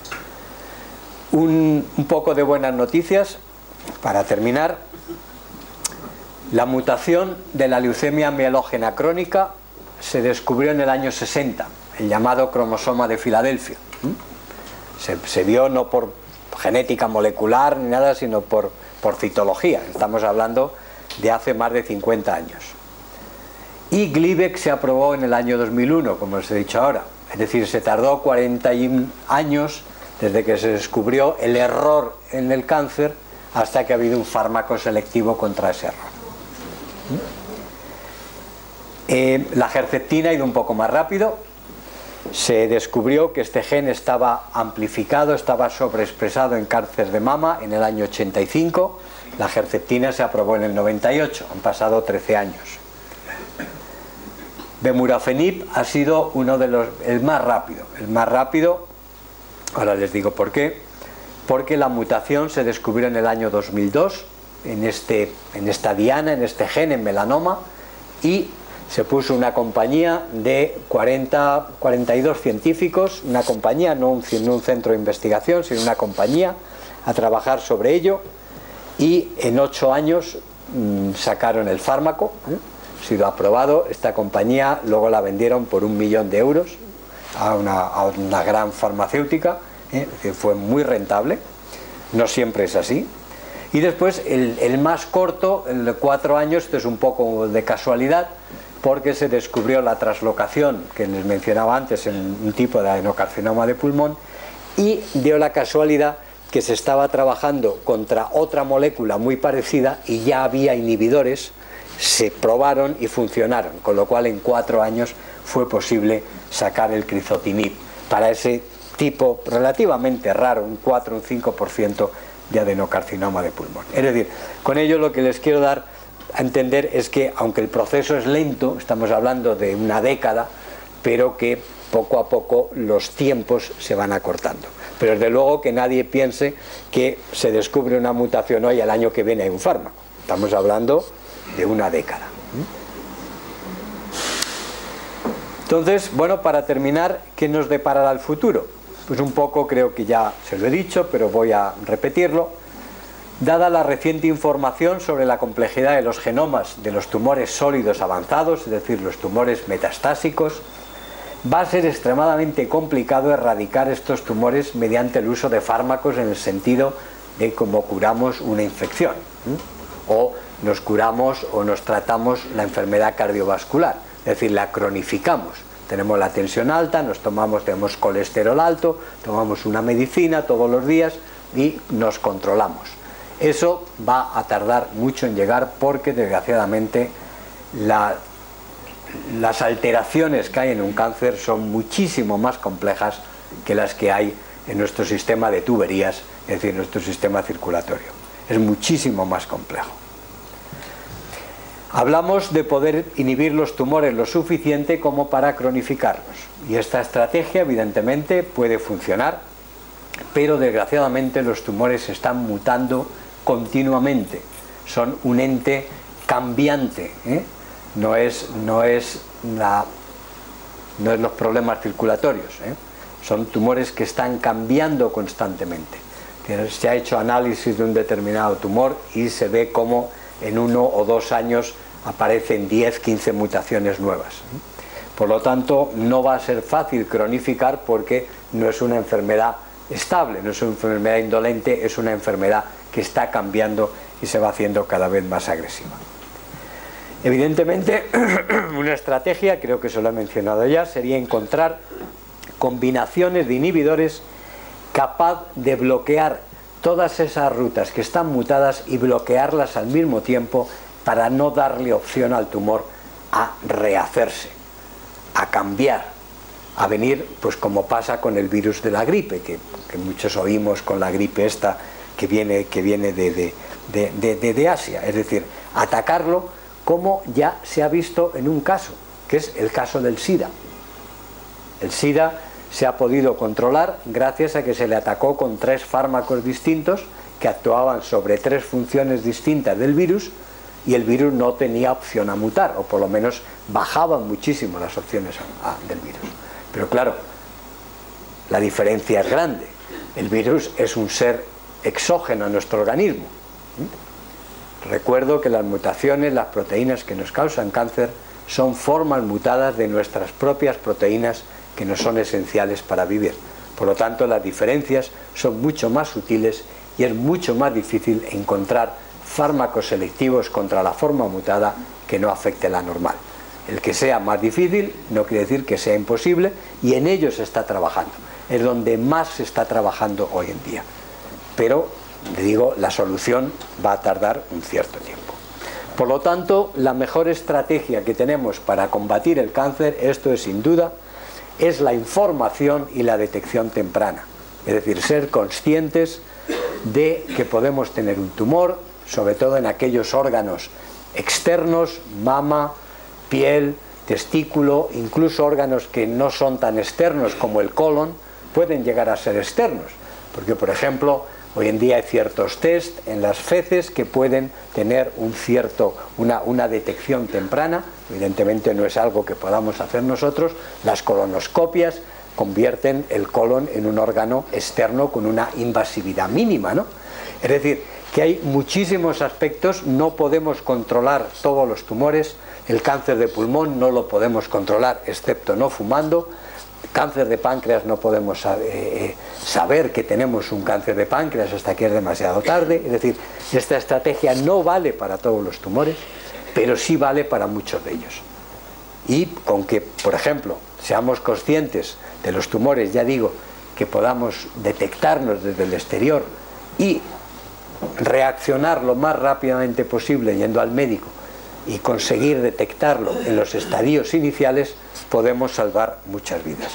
Un poco de buenas noticias para terminar. La mutación de la leucemia mielógena crónica se descubrió en el año 60, el llamado cromosoma de Filadelfia. Se vio no por genética molecular ni nada, sino por citología. Estamos hablando de hace más de 50 años. Y Glivec se aprobó en el año 2001, como os he dicho ahora. Es decir, se tardó 41 años desde que se descubrió el error en el cáncer hasta que ha habido un fármaco selectivo contra ese error. La Herceptina ha ido un poco más rápido. Se descubrió que este gen estaba amplificado, estaba sobreexpresado en cáncer de mama en el año 85. La Herceptina se aprobó en el 98, han pasado 13 años. Vemurafenib ha sido el más rápido, ahora les digo por qué, porque la mutación se descubrió en el año 2002, en esta diana, en este gen, en melanoma, y se puso una compañía de 42 científicos, una compañía, no un centro de investigación, sino una compañía, a trabajar sobre ello, y en 8 años sacaron el fármaco, ha sido aprobado. Esta compañía luego la vendieron por 1 millón de euros a una gran farmacéutica, es decir, fue muy rentable. No siempre es así. Y después el más corto, el de 4 años, esto es un poco de casualidad, porque se descubrió la traslocación que les mencionaba antes en un tipo de adenocarcinoma de pulmón, y dio la casualidad que se estaba trabajando contra otra molécula muy parecida y ya había inhibidores, se probaron y funcionaron, con lo cual en 4 años fue posible sacar el crizotinib para ese tipo relativamente raro, un 4 o un 5% de adenocarcinoma de pulmón. Es decir, con ello lo que les quiero dar a entender es que aunque el proceso es lento, estamos hablando de una década, pero que poco a poco los tiempos se van acortando. Pero desde luego que nadie piense que se descubre una mutación hoy, al año que viene hay un fármaco. Estamos hablando de una década. Entonces, bueno, para terminar, ¿qué nos deparará el futuro? Pues un poco, creo que ya se lo he dicho, pero voy a repetirlo. Dada la reciente información sobre la complejidad de los genomas de los tumores sólidos avanzados, es decir, los tumores metastásicos, va a ser extremadamente complicado erradicar estos tumores mediante el uso de fármacos, en el sentido de cómo curamos una infección, o nos curamos o nos tratamos la enfermedad cardiovascular, es decir, la cronificamos. Tenemos la tensión alta, tenemos colesterol alto, tomamos una medicina todos los días y nos controlamos. Eso va a tardar mucho en llegar, porque desgraciadamente las alteraciones que hay en un cáncer son muchísimo más complejas que las que hay en nuestro sistema de tuberías, es decir, en nuestro sistema circulatorio. Es muchísimo más complejo. Hablamos de poder inhibir los tumores lo suficiente como para cronificarlos, y esta estrategia evidentemente puede funcionar, pero desgraciadamente los tumores están mutando continuamente, son un ente cambiante, no es los problemas circulatorios, son tumores que están cambiando constantemente. Se ha hecho análisis de un determinado tumor y se ve cómo en 1 o 2 años aparecen 10, 15 mutaciones nuevas. Por lo tanto, no va a ser fácil cronificar, porque no es una enfermedad estable, no es una enfermedad indolente, es una enfermedad que está cambiando y se va haciendo cada vez más agresiva. Evidentemente, una estrategia, creo que se lo he mencionado ya, sería encontrar combinaciones de inhibidores capaz de bloquear todas esas rutas que están mutadas y bloquearlas al mismo tiempo, para no darle opción al tumor a rehacerse, a cambiar, a venir, pues como pasa con el virus de la gripe, que muchos oímos con la gripe esta que viene de Asia, es decir, atacarlo, como ya se ha visto en un caso, que es el caso del SIDA. El SIDA se ha podido controlar gracias a que se le atacó con 3 fármacos distintos que actuaban sobre 3 funciones distintas del virus, y el virus no tenía opción a mutar, o por lo menos bajaban muchísimo las opciones del virus. Pero claro, la diferencia es grande. El virus es un ser exógeno a nuestro organismo. Recuerdo que las mutaciones, las proteínas que nos causan cáncer, son formas mutadas de nuestras propias proteínas que nos son esenciales para vivir. Por lo tanto, las diferencias son mucho más sutiles y es mucho más difícil encontrar fármacos selectivos contra la forma mutada que no afecte la normal. El que sea más difícil no quiere decir que sea imposible, y en ello se está trabajando. es donde más se está trabajando hoy en día. Pero, le digo, la solución va a tardar un cierto tiempo. Por lo tanto, la mejor estrategia que tenemos para combatir el cáncer, esto es sin duda, es la información y la detección temprana. Es decir, ser conscientes de que podemos tener un tumor, sobre todo en aquellos órganos externos, mama, piel, testículo, incluso órganos que no son tan externos como el colon, pueden llegar a ser externos. Porque, por ejemplo, hoy en día hay ciertos test en las feces que pueden tener una detección temprana. Evidentemente no es algo que podamos hacer nosotros. Las colonoscopias convierten el colon en un órgano externo con una invasividad mínima, ¿no? Es decir, que hay muchísimos aspectos. No podemos controlar todos los tumores. El cáncer de pulmón no lo podemos controlar excepto no fumando. Cáncer de páncreas no podemos saber que tenemos un cáncer de páncreas hasta que es demasiado tarde. Es decir, esta estrategia no vale para todos los tumores, pero sí vale para muchos de ellos. Y con que, por ejemplo, seamos conscientes de los tumores, ya digo, que podamos detectarnos desde el exterior y reaccionar lo más rápidamente posible yendo al médico y conseguir detectarlo en los estadios iniciales, podemos salvar muchas vidas.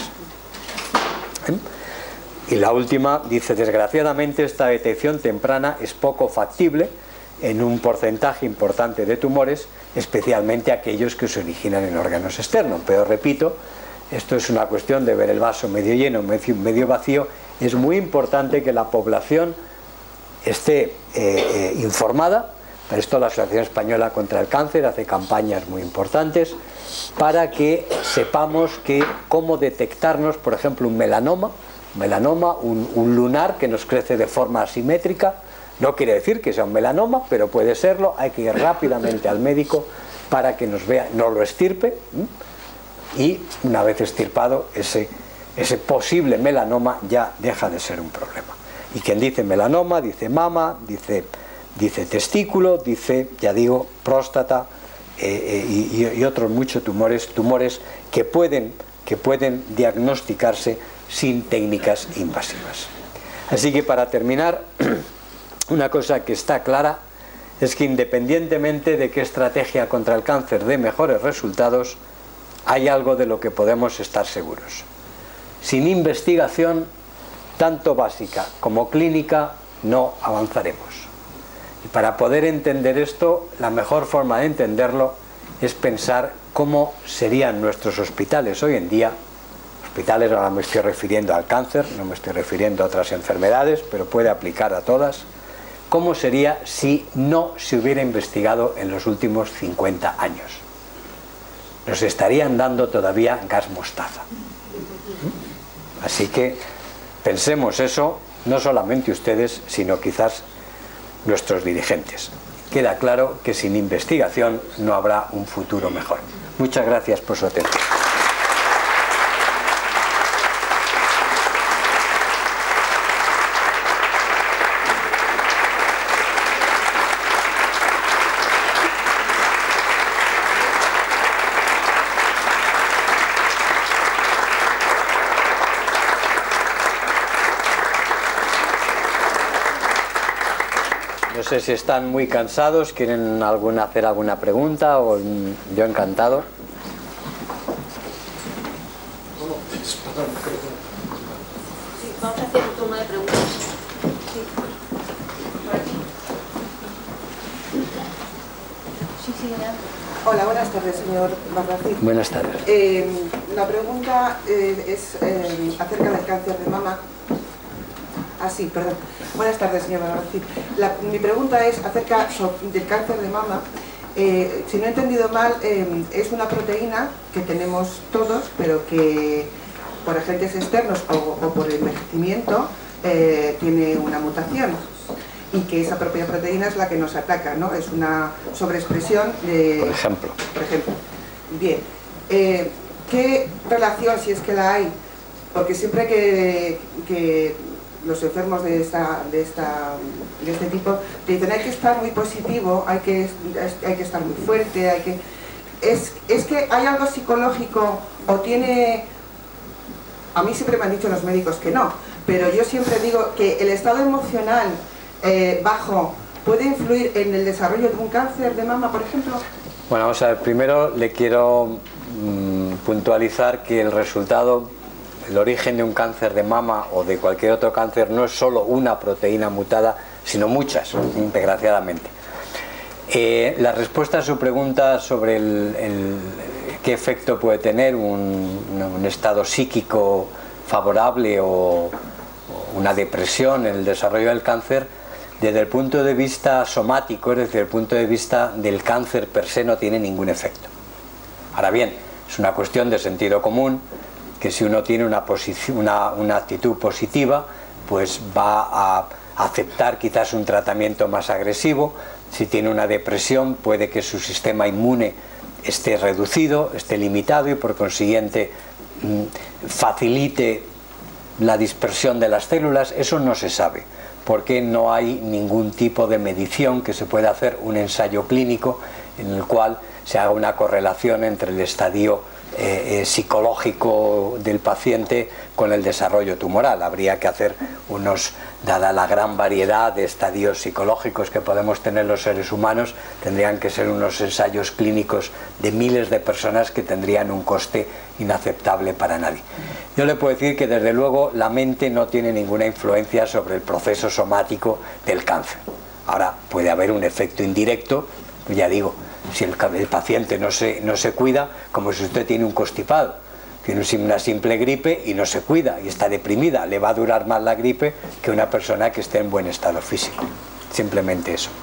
Y la última dice: desgraciadamente esta detección temprana es poco factible en un porcentaje importante de tumores, especialmente aquellos que se originan en órganos externos. Pero repito, esto es una cuestión de ver el vaso medio lleno, medio vacío. Es muy importante que la población esté informada. Para esto la Asociación Española contra el Cáncer hace campañas muy importantes para que sepamos cómo detectarnos, por ejemplo, un melanoma, un lunar que nos crece de forma asimétrica. No quiere decir que sea un melanoma, pero puede serlo. Hay que ir rápidamente al médico para que nos vea, nos lo estirpe, y una vez estirpado ese posible melanoma ya deja de ser un problema. Y quien dice melanoma, dice mama, dice testículo, dice, ya digo, próstata, y otros muchos tumores que pueden diagnosticarse sin técnicas invasivas. Así que, para terminar, una cosa que está clara es que, independientemente de qué estrategia contra el cáncer dé mejores resultados, hay algo de lo que podemos estar seguros: sin investigación, tanto básica como clínica, no avanzaremos. Y para poder entender esto, la mejor forma de entenderlo es pensar cómo serían nuestros hospitales hoy en día. Hospitales, ahora me estoy refiriendo al cáncer, no me estoy refiriendo a otras enfermedades, pero puede aplicar a todas. ¿Cómo sería si no se hubiera investigado en los últimos 50 años? Nos estarían dando todavía gas mostaza. Así que pensemos eso, no solamente ustedes, sino quizás nuestros dirigentes. Queda claro que sin investigación no habrá un futuro mejor. Muchas gracias por su atención. No sé si están muy cansados, quieren hacer alguna pregunta, o yo encantado. Sí, vamos a hacer un turno de preguntas. Sí. Por aquí. Sí, adelante. Hola, buenas tardes, señor Barracín. Buenas tardes. La pregunta es acerca del cáncer de mama. Perdón. Buenas tardes, señor Barracín. Mi pregunta es acerca del cáncer de mama. Si no he entendido mal, es una proteína que tenemos todos, pero que por agentes externos o por el envejecimiento tiene una mutación, y que esa propia proteína es la que nos ataca, ¿no? Es una sobreexpresión de... Por ejemplo. Bien. ¿Qué relación, si es que la hay? Porque siempre que los enfermos de este tipo te dicen: hay que estar muy positivo, hay que estar muy fuerte, es que hay algo psicológico, o tiene a mí siempre me han dicho los médicos que no, pero yo siempre digo que el estado emocional bajo puede influir en el desarrollo de un cáncer de mama, por ejemplo. Bueno, vamos a ver, primero le quiero puntualizar que el resultado, el origen de un cáncer de mama o de cualquier otro cáncer no es solo una proteína mutada, sino muchas, desgraciadamente. La respuesta a su pregunta sobre qué efecto puede tener un estado psíquico favorable o una depresión en el desarrollo del cáncer, desde el punto de vista somático, es decir, desde el punto de vista del cáncer per se, no tiene ningún efecto. Ahora bien, es una cuestión de sentido común que si uno tiene una actitud positiva, pues va a aceptar quizás un tratamiento más agresivo. Si tiene una depresión, puede que su sistema inmune esté reducido, esté limitado y por consiguiente facilite la dispersión de las células. Eso no se sabe, porque no hay ningún tipo de medición que se pueda hacer, un ensayo clínico en el cual se haga una correlación entre el estadio psicológico del paciente con el desarrollo tumoral. Habría que hacer dada la gran variedad de estadios psicológicos que podemos tener los seres humanos, tendrían que ser unos ensayos clínicos de miles de personas que tendrían un coste inaceptable para nadie. Yo le puedo decir que desde luego la mente no tiene ninguna influencia sobre el proceso somático del cáncer. Ahora puede haber un efecto indirecto, pues ya digo, si el paciente no se cuida, como si usted tiene un constipado, tiene una simple gripe y no se cuida y está deprimida, le va a durar más la gripe que una persona que esté en buen estado físico. Simplemente eso.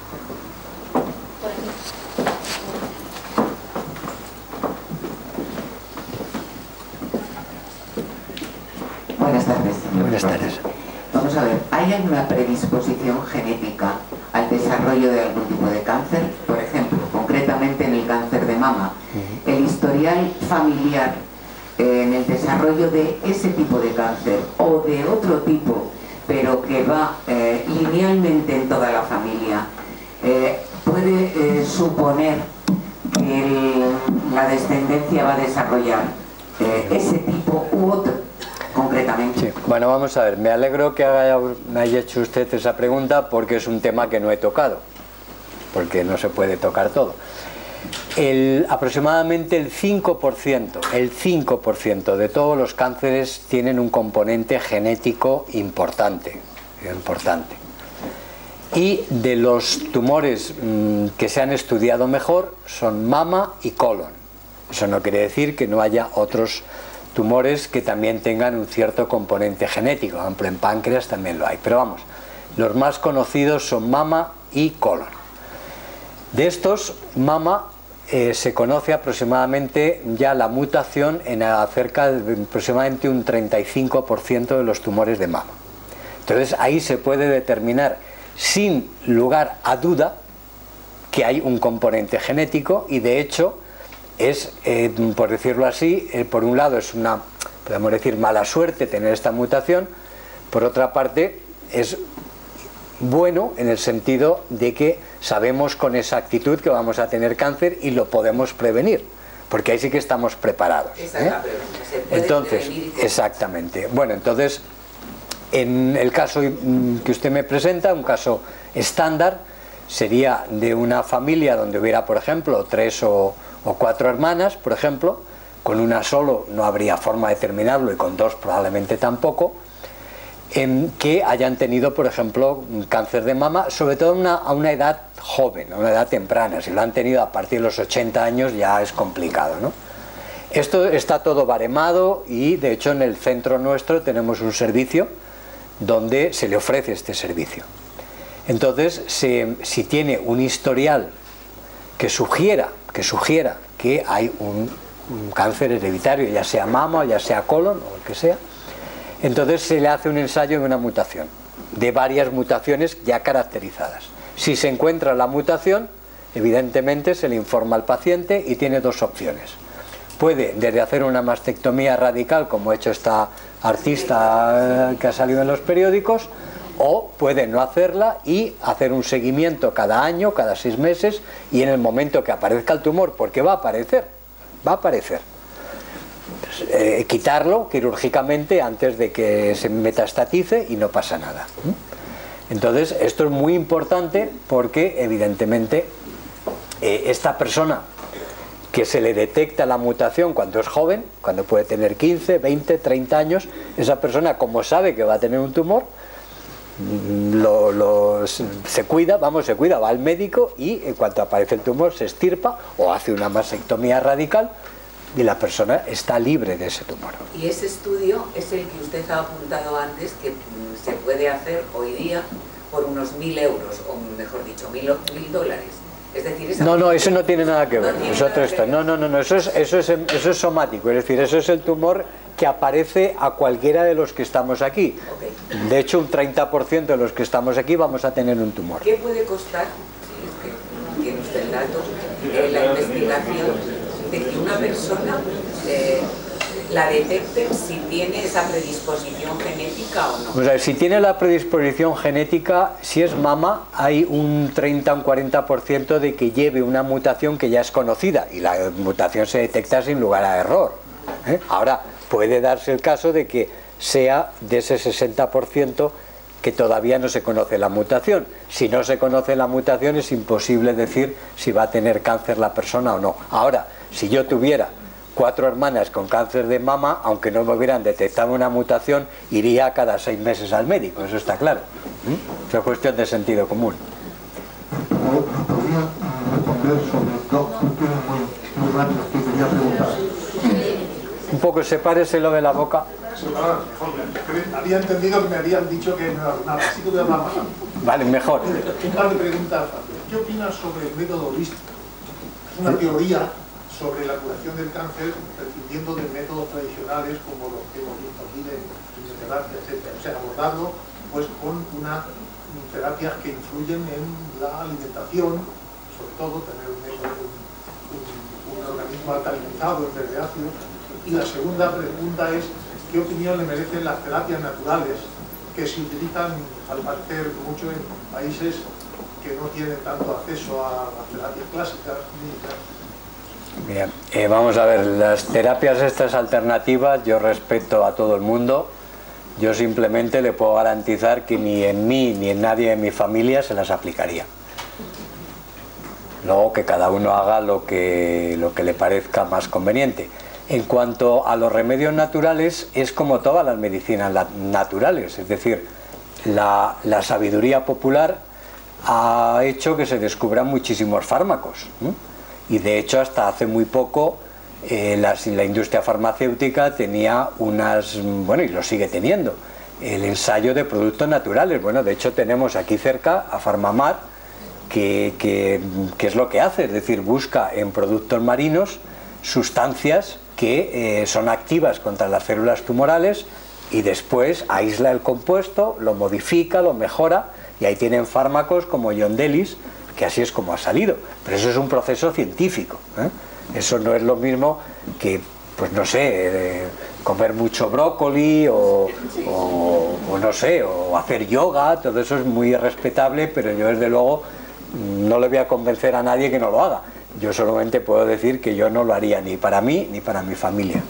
Buenas tardes. Buenas tardes. Vamos a ver, ¿hay alguna predisposición genética al desarrollo de algún tipo de cáncer? Por ejemplo, concretamente en el cáncer de mama, el historial familiar en el desarrollo de ese tipo de cáncer o de otro tipo, pero que va linealmente en toda la familia, puede suponer que la descendencia va a desarrollar ese tipo u otro. Concretamente. Sí. Bueno, vamos a ver, me alegro que me haya hecho usted esa pregunta porque es un tema que no he tocado, porque no se puede tocar todo. Aproximadamente el 5% de todos los cánceres tienen un componente genético importante. Y de los tumores que se han estudiado mejor son mama y colon. Eso no quiere decir que no haya otros tumores que también tengan un cierto componente genético. Por ejemplo, en páncreas también lo hay, pero vamos, los más conocidos son mama y colon. De estos, mama se conoce aproximadamente ya la mutación en acerca de aproximadamente un 35% de los tumores de mama. Entonces ahí se puede determinar sin lugar a duda que hay un componente genético y de hecho es, por decirlo así, por un lado es una, podemos decir, mala suerte tener esta mutación, por otra parte es bueno en el sentido de que sabemos con exactitud que vamos a tener cáncer y lo podemos prevenir, porque ahí sí que estamos preparados. Esa es la pregunta. ¿Se puede entonces, prevenir? exactamente. Bueno, entonces, en el caso que usted me presenta, un caso estándar, sería de una familia donde hubiera, por ejemplo, 3 o 4 hermanas, por ejemplo, con una solo no habría forma de determinarlo y con 2 probablemente tampoco, que hayan tenido, por ejemplo, un cáncer de mama, sobre todo a una edad joven, a una edad temprana. Si lo han tenido a partir de los 80 años ya es complicado, ¿no? Esto está todo baremado y de hecho en el centro nuestro tenemos un servicio donde se le ofrece este servicio. Entonces, si tiene un historial que sugiera que hay un cáncer hereditario, ya sea mama, ya sea colon o el que sea, entonces se le hace un ensayo de una mutación, de varias mutaciones ya caracterizadas. Si se encuentra la mutación, evidentemente se le informa al paciente y tiene 2 opciones. Puede, desde hacer una mastectomía radical, como ha hecho esta artista que ha salido en los periódicos, o puede no hacerla y hacer un seguimiento cada año, cada 6 meses, y en el momento que aparezca el tumor, porque va a aparecer, quitarlo quirúrgicamente antes de que se metastatice y no pasa nada. Entonces esto es muy importante porque evidentemente esta persona que se le detecta la mutación cuando es joven, cuando puede tener 15, 20, 30 años, esa persona, como sabe que va a tener un tumor, se cuida, va al médico y en cuanto aparece el tumor se extirpa o hace una mastectomía radical y la persona está libre de ese tumor. Y ese estudio es el que usted ha apuntado antes, que se puede hacer hoy día por unos 1.000 euros, o mejor dicho, 1.000 dólares. Es decir, no, eso no tiene nada que ver. Eso es somático, es decir, eso es el tumor que aparece a cualquiera de los que estamos aquí. De hecho, un 30% de los que estamos aquí vamos a tener un tumor. ¿Qué puede costar, si es que tiene usted el dato, la investigación de que una persona la detecten si tiene esa predisposición genética o no? O sea, si tiene la predisposición genética, si es mama, hay un 30 o un 40% de que lleve una mutación que ya es conocida y la mutación se detecta sin lugar a error. Ahora, puede darse el caso de que sea de ese 60% que todavía no se conoce la mutación. Si no se conoce la mutación es imposible decir si va a tener cáncer la persona o no. Ahora, si yo tuviera 4 hermanas con cáncer de mama, aunque no me hubieran detectado una mutación, iría cada 6 meses al médico, eso está claro. Es cuestión de sentido común. ¿Podría responder sobre 2 cuestiones muy rápidas que quería preguntar? Un poco, sepáreselo de la boca. Había entendido que me habían dicho que no era nada, así que voy a hablar más. Vale, mejor. Un par de preguntas. ¿Qué opinas sobre el método holístico? Es una teoría sobre la curación del cáncer prescindiendo de métodos tradicionales como los que hemos visto aquí de quimioterapia, etc. O sea, abordarlo pues con unas terapias que influyen en la alimentación, sobre todo tener un organismo alcalinizado en vez de ácido. Y la segunda pregunta es ¿qué opinión le merecen las terapias naturales que se utilizan al parecer mucho en países que no tienen tanto acceso a las terapias clásicas? Bien, vamos a ver, las terapias estas alternativas yo respeto a todo el mundo. Yo simplemente le puedo garantizar que ni en mí ni en nadie de mi familia se las aplicaría. Luego que cada uno haga lo que le parezca más conveniente. En cuanto a los remedios naturales, es como todas las medicinas naturales, es decir, la sabiduría popular ha hecho que se descubran muchísimos fármacos, y de hecho hasta hace muy poco la industria farmacéutica tenía y lo sigue teniendo, el ensayo de productos naturales. Bueno, de hecho tenemos aquí cerca a Farmamar, que es lo que hace, es decir, busca en productos marinos sustancias que son activas contra las células tumorales y después aísla el compuesto, lo modifica, lo mejora y ahí tienen fármacos como Yondelis, que así es como ha salido. Pero eso es un proceso científico, Eso no es lo mismo que, pues no sé, comer mucho brócoli o no sé, o hacer yoga. Todo eso es muy respetable, pero yo desde luego no le voy a convencer a nadie que no lo haga. Yo solamente puedo decir que yo no lo haría ni para mí ni para mi familia.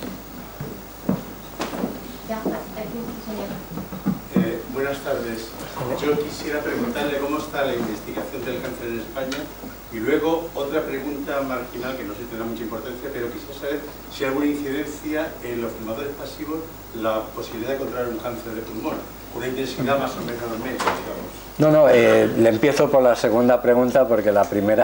Buenas tardes. Yo quisiera preguntarle cómo está la investigación del cáncer en España y luego otra pregunta marginal que no sé si tendrá mucha importancia, pero quisiera saber si hay alguna incidencia en los fumadores pasivos la posibilidad de contraer un cáncer de pulmón, una intensidad más o menos media, digamos. Le empiezo por la segunda pregunta porque la primera...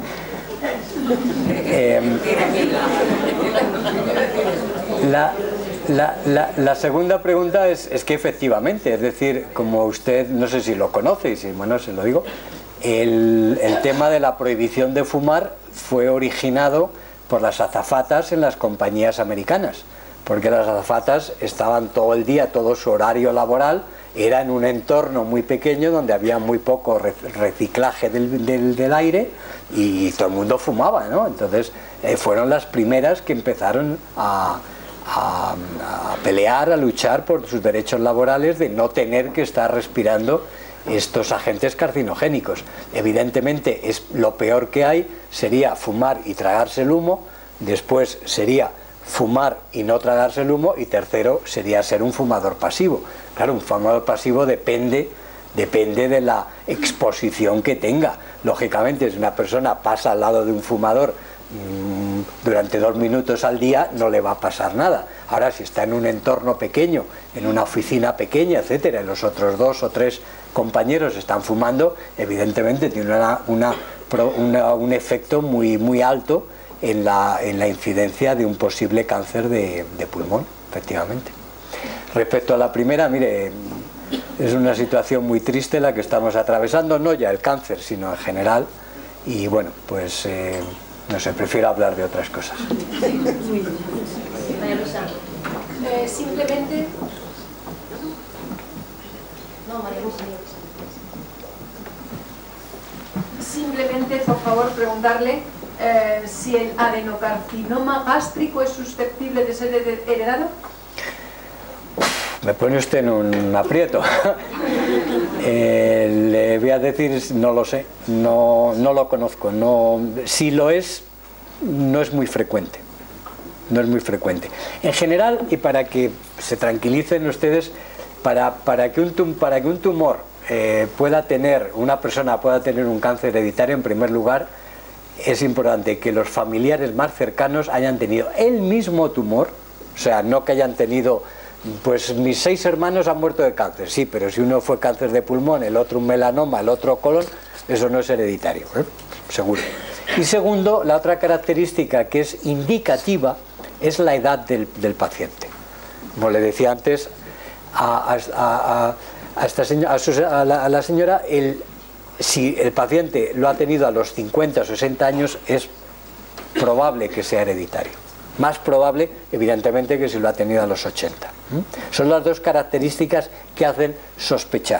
La segunda pregunta es que efectivamente, es decir, como usted, no sé si lo conoce, y si bueno, se lo digo, el tema de la prohibición de fumar fue originado por las azafatas en las compañías americanas, porque las azafatas estaban todo el día, todo su horario laboral era en un entorno muy pequeño donde había muy poco reciclaje del aire y todo el mundo fumaba, ¿no? Entonces fueron las primeras que empezaron a pelear, a luchar por sus derechos laborales de no tener que estar respirando estos agentes carcinogénicos. Evidentemente lo peor que hay sería fumar y tragarse el humo, después sería fumar y no tragarse el humo, y tercero sería ser un fumador pasivo. Claro, un fumador pasivo depende de la exposición que tenga. Lógicamente, si una persona pasa al lado de un fumador durante 2 minutos al día, no le va a pasar nada. Ahora, si está en un entorno pequeño, en una oficina pequeña, etcétera, y los otros 2 o 3 compañeros están fumando, evidentemente tiene un efecto muy alto en la incidencia de un posible cáncer de pulmón, efectivamente. Respecto a la primera, mire, es una situación muy triste la que estamos atravesando, no ya el cáncer, sino en general, y bueno, pues no sé, prefiero hablar de otras cosas. Simplemente... Simplemente, por favor, preguntarle si el adenocarcinoma gástrico es susceptible de ser heredado. Me pone usted en un aprieto. Le voy a decir, no lo sé, no lo conozco. Si lo es, no es muy frecuente. No es muy frecuente. En general, y para que se tranquilicen ustedes, para que un tumor una persona pueda tener un cáncer hereditario, en primer lugar, es importante que los familiares más cercanos hayan tenido el mismo tumor, o sea, no que hayan tenido, pues mis 6 hermanos han muerto de cáncer, sí, pero si uno fue cáncer de pulmón, el otro un melanoma, el otro colon, eso no es hereditario, seguro. Y segundo, la otra característica que es indicativa es la edad del paciente. Como le decía antes a la señora, si el paciente lo ha tenido a los 50 o 60 años, es probable que sea hereditario. Más probable, evidentemente, que si lo ha tenido a los 80. Son las 2 características que hacen sospechar.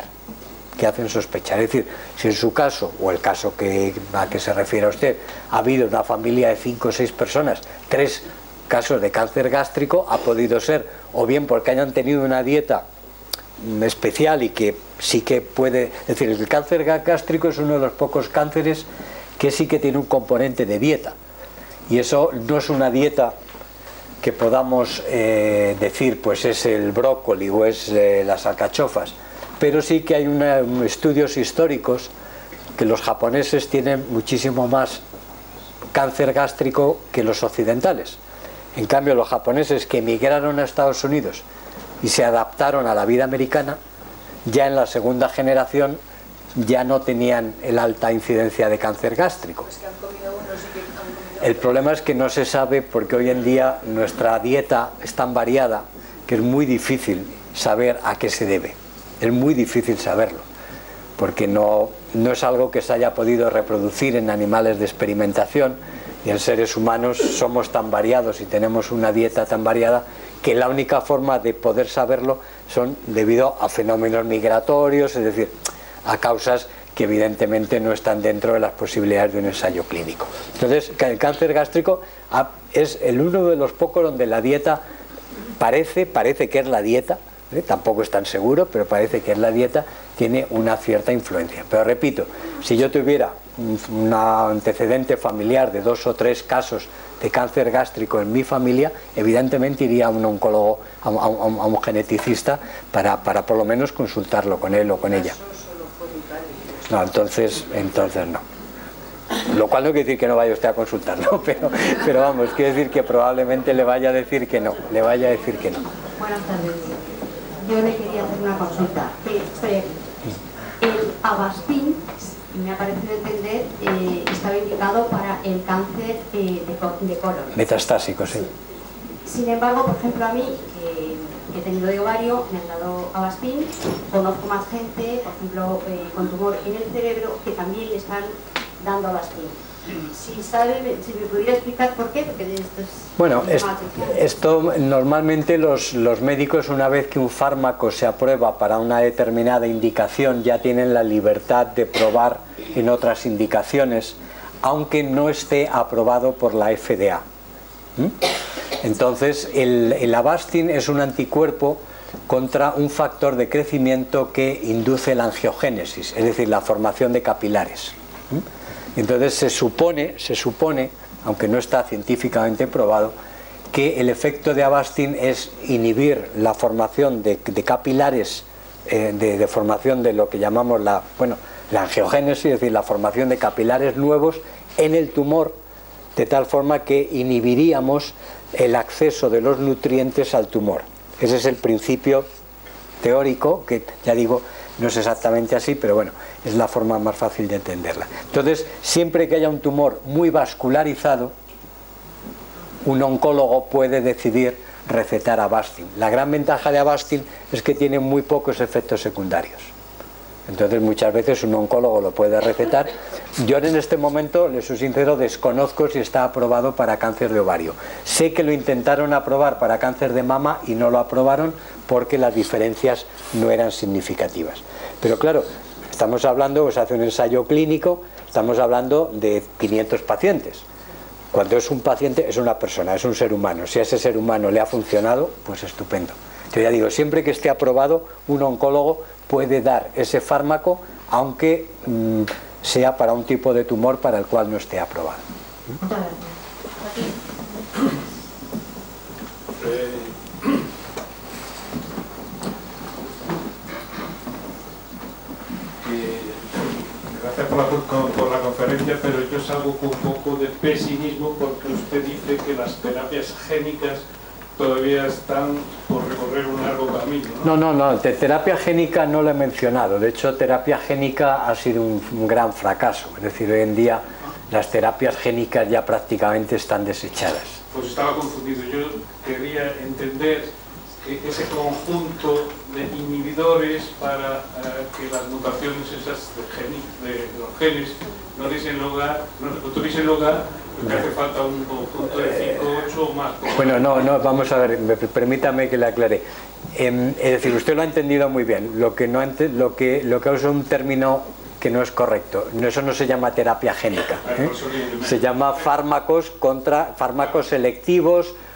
Es decir, si en su caso, o el caso a que se refiere a usted, ha habido una familia de 5 o 6 personas, 3 casos de cáncer gástrico, ha podido ser o bien porque hayan tenido una dieta especial y que sí que puede... Es decir, el cáncer gástrico es uno de los pocos cánceres que sí que tiene un componente de dieta. Y eso no es una dieta que podamos decir, pues es el brócoli o es las alcachofas, pero sí que hay estudios históricos que los japoneses tienen muchísimo más cáncer gástrico que los occidentales. En cambio, los japoneses que emigraron a Estados Unidos y se adaptaron a la vida americana, ya en la segunda generación ya no tenían el alta incidencia de cáncer gástrico. El problema es que no se sabe, porque hoy en día nuestra dieta es tan variada que es muy difícil saber a qué se debe. Es muy difícil saberlo, porque no es algo que se haya podido reproducir en animales de experimentación, y en seres humanos somos tan variados y tenemos una dieta tan variada que la única forma de poder saberlo son debido a fenómenos migratorios, es decir, a causas que evidentemente no están dentro de las posibilidades de un ensayo clínico. Entonces, el cáncer gástrico es uno de los pocos donde la dieta parece que es la dieta, tampoco es tan seguro, pero parece que es la dieta, tiene una cierta influencia. Pero repito, si yo tuviera un antecedente familiar de 2 o 3 casos de cáncer gástrico en mi familia, evidentemente iría a un oncólogo, a un geneticista, para por lo menos consultarlo con él o con ella. No, entonces no. Lo cual no quiere decir que no vaya usted a consultarlo, pero vamos, quiere decir que probablemente le vaya a decir que no, Buenas tardes. Yo le quería hacer una consulta. El Avastin, me ha parecido entender, estaba indicado para el cáncer de colon. Metastásico, sí. Sin embargo, por ejemplo, a mí, que he tenido de ovario, me han dado Avastin. Conozco más gente, por ejemplo, con tumor en el cerebro, que también le están dando Avastin. Si me pudiera explicar por qué, porque esto es... Bueno, esto normalmente los médicos, una vez que un fármaco se aprueba para una determinada indicación, ya tienen la libertad de probar en otras indicaciones, aunque no esté aprobado por la FDA. Entonces, el Avastin es un anticuerpo contra un factor de crecimiento que induce la angiogénesis, es decir, la formación de capilares. Entonces se supone, aunque no está científicamente probado, que el efecto de Avastin es inhibir la formación de capilares, de formación de lo que llamamos la angiogénesis, es decir, la formación de capilares nuevos en el tumor, de tal forma que inhibiríamos el acceso de los nutrientes al tumor. Ese es el principio teórico, que ya digo, no es exactamente así, pero bueno, es la forma más fácil de entenderla. Entonces, siempre que haya un tumor muy vascularizado, un oncólogo puede decidir recetar Avastin. La gran ventaja de Avastin es que tiene muy pocos efectos secundarios. Entonces muchas veces un oncólogo lo puede recetar. Yo en este momento, les soy sincero, desconozco si está aprobado para cáncer de ovario. Sé que lo intentaron aprobar para cáncer de mama y no lo aprobaron porque las diferencias no eran significativas. Pero claro, estamos hablando, se hace un ensayo clínico, estamos hablando de 500 pacientes. Cuando es un paciente, es una persona, es un ser humano. Si a ese ser humano le ha funcionado, pues estupendo. Yo ya digo, siempre que esté aprobado, un oncólogo puede dar ese fármaco, aunque sea para un tipo de tumor para el cual no esté aprobado. Gracias por la conferencia, pero yo salgo con un poco de pesimismo porque usted dice que las terapias génicas todavía están por recorrer un largo camino, ¿no? No, de terapia génica no lo he mencionado. De hecho, terapia génica ha sido un gran fracaso. Es decir, hoy en día las terapias génicas ya prácticamente están desechadas. Pues estaba confundido. Yo quería entender ese conjunto de inhibidores para que las mutaciones esas de los genes no tuviesen lugar, porque hace falta un conjunto de 5, 8 o más. Bueno, no, vamos a ver, permítame que le aclare. Es decir, usted lo ha entendido muy bien. Lo que usa un término que no es correcto. Eso no se llama terapia génica, ¿eh? Se llama fármacos selectivos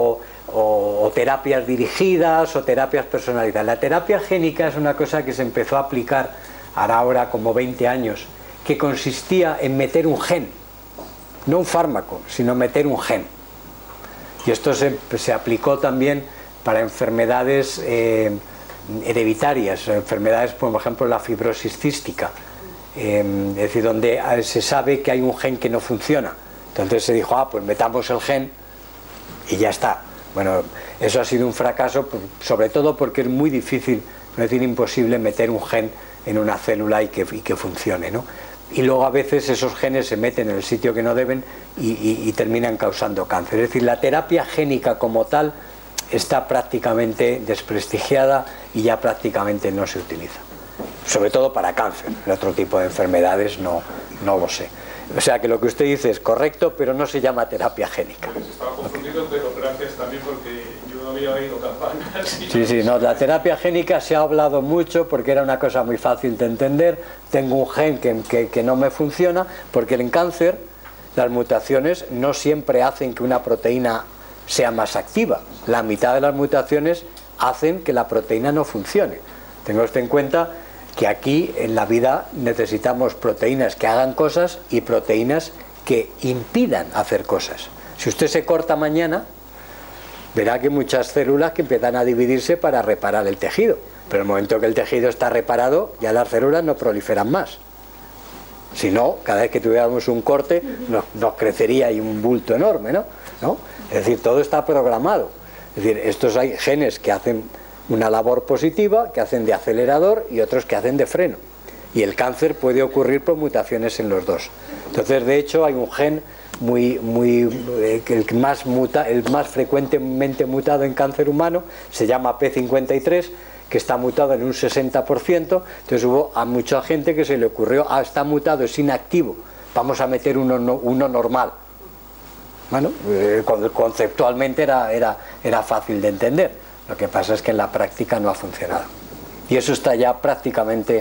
o terapias dirigidas o terapias personalizadas. La terapia génica es una cosa que se empezó a aplicar ahora como 20 años, que consistía en meter un gen, no un fármaco, sino meter un gen. Y esto se aplicó también para enfermedades hereditarias, enfermedades, por ejemplo, la fibrosis cística, es decir, donde se sabe que hay un gen que no funciona. Entonces se dijo, pues metamos el gen y ya está. Bueno, eso ha sido un fracaso, sobre todo porque es muy difícil, no decir imposible, meter un gen en una célula y que funcione, ¿no? Y luego a veces esos genes se meten en el sitio que no deben y terminan causando cáncer. Es decir, la terapia génica como tal está prácticamente desprestigiada y ya prácticamente no se utiliza. Sobre todo para cáncer. En otro tipo de enfermedades no lo sé. O sea que lo que usted dice es correcto, pero no se llama terapia génica. Pues estaba confundido, pero gracias también porque yo había oído campanas. Sí, no, la terapia génica se ha hablado mucho porque era una cosa muy fácil de entender. Tengo un gen que no me funciona, porque en cáncer las mutaciones no siempre hacen que una proteína sea más activa. La mitad de las mutaciones hacen que la proteína no funcione. Tenga usted en cuenta que aquí en la vida necesitamos proteínas que hagan cosas y proteínas que impidan hacer cosas. Si usted se corta mañana, verá que hay muchas células que empiezan a dividirse para reparar el tejido, pero en el momento que el tejido está reparado, ya las células no proliferan más. Si no, cada vez que tuviéramos un corte nos crecería ahí un bulto enorme, ¿no? Es decir, todo está programado. Es decir, estos hay genes que hacen una labor positiva, que hacen de acelerador, y otros que hacen de freno. Y el cáncer puede ocurrir por mutaciones en los dos. Entonces, de hecho, hay un gen el más frecuentemente mutado en cáncer humano, se llama P53, que está mutado en un 60%. Entonces hubo a mucha gente que se le ocurrió, está mutado, es inactivo, vamos a meter uno normal. Bueno, conceptualmente era fácil de entender. Lo que pasa es que en la práctica no ha funcionado. Y eso está ya prácticamente,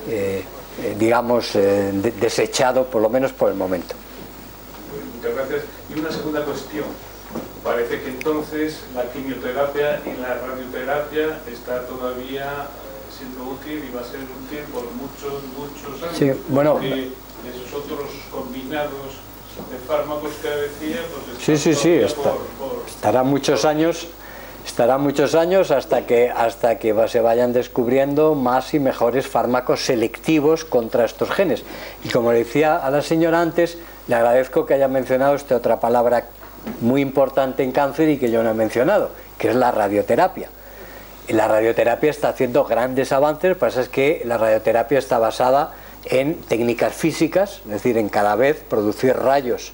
desechado, por lo menos por el momento. Muchas gracias. Y una segunda cuestión. Parece que entonces la quimioterapia y la radioterapia está todavía siendo útil y va a ser útil por muchos años. Sí, bueno, porque esos otros combinados fármacos que decía, pues sí, estará muchos años hasta que se vayan descubriendo más y mejores fármacos selectivos contra estos genes. Y como le decía a la señora antes, le agradezco que haya mencionado esta otra palabra muy importante en cáncer y que yo no he mencionado, que es la radioterapia. La radioterapia está haciendo grandes avances, lo que pasa es que la radioterapia está basada en técnicas físicas, es decir, en cada vez producir rayos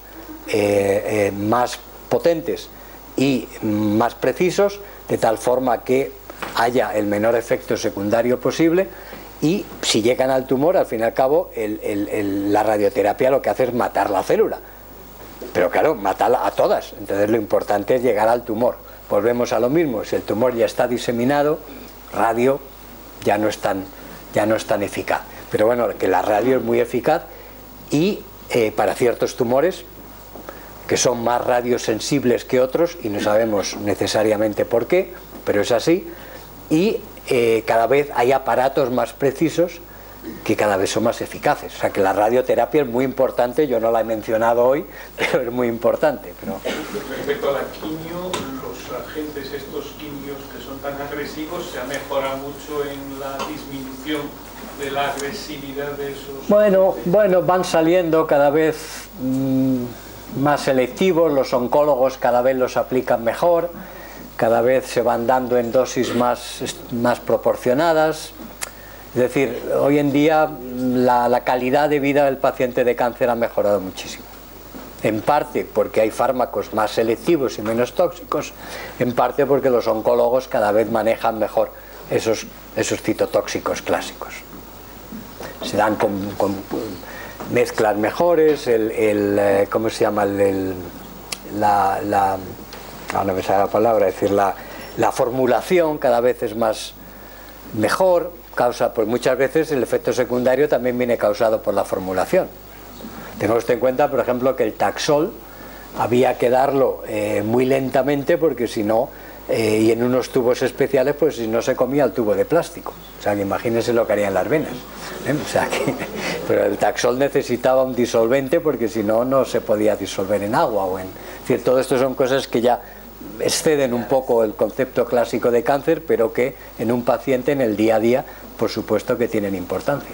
más potentes y más precisos, de tal forma que haya el menor efecto secundario posible, y si llegan al tumor, al fin y al cabo, la radioterapia lo que hace es matar la célula, pero claro, matarla a todas. Entonces lo importante es llegar al tumor. Volvemos a lo mismo, si el tumor ya está diseminado, radio ya no es tan eficaz. Pero bueno, que la radio es muy eficaz y para ciertos tumores que son más radiosensibles que otros, y no sabemos necesariamente por qué, pero es así, y cada vez hay aparatos más precisos que cada vez son más eficaces. O sea que la radioterapia es muy importante, yo no la he mencionado hoy, pero es muy importante. Respecto a la quimio, los agentes, estos quimios que son tan agresivos, se ha mejorado mucho en la disminución de la agresividad de esos... Bueno, van saliendo cada vez más selectivos, los oncólogos cada vez los aplican mejor, cada vez se van dando en dosis más proporcionadas. Es decir, hoy en día la calidad de vida del paciente de cáncer ha mejorado muchísimo. En parte porque hay fármacos más selectivos y menos tóxicos, en parte porque los oncólogos cada vez manejan mejor esos citotóxicos clásicos. Se dan con mezclas mejores, ¿cómo se llama? No me sale la palabra, es decir, la formulación cada vez es mejor. Pues muchas veces el efecto secundario también viene causado por la formulación. Tenga usted en cuenta, por ejemplo, que el Taxol había que darlo muy lentamente, porque si no, y en unos tubos especiales, pues si no se comía el tubo de plástico. O sea, que imagínense lo que harían las venas. O sea, pero el Taxol necesitaba un disolvente, porque si no, no se podía disolver en agua. Es decir, todo esto son cosas que ya exceden un poco el concepto clásico de cáncer, pero que en un paciente en el día a día, por supuesto que tienen importancia.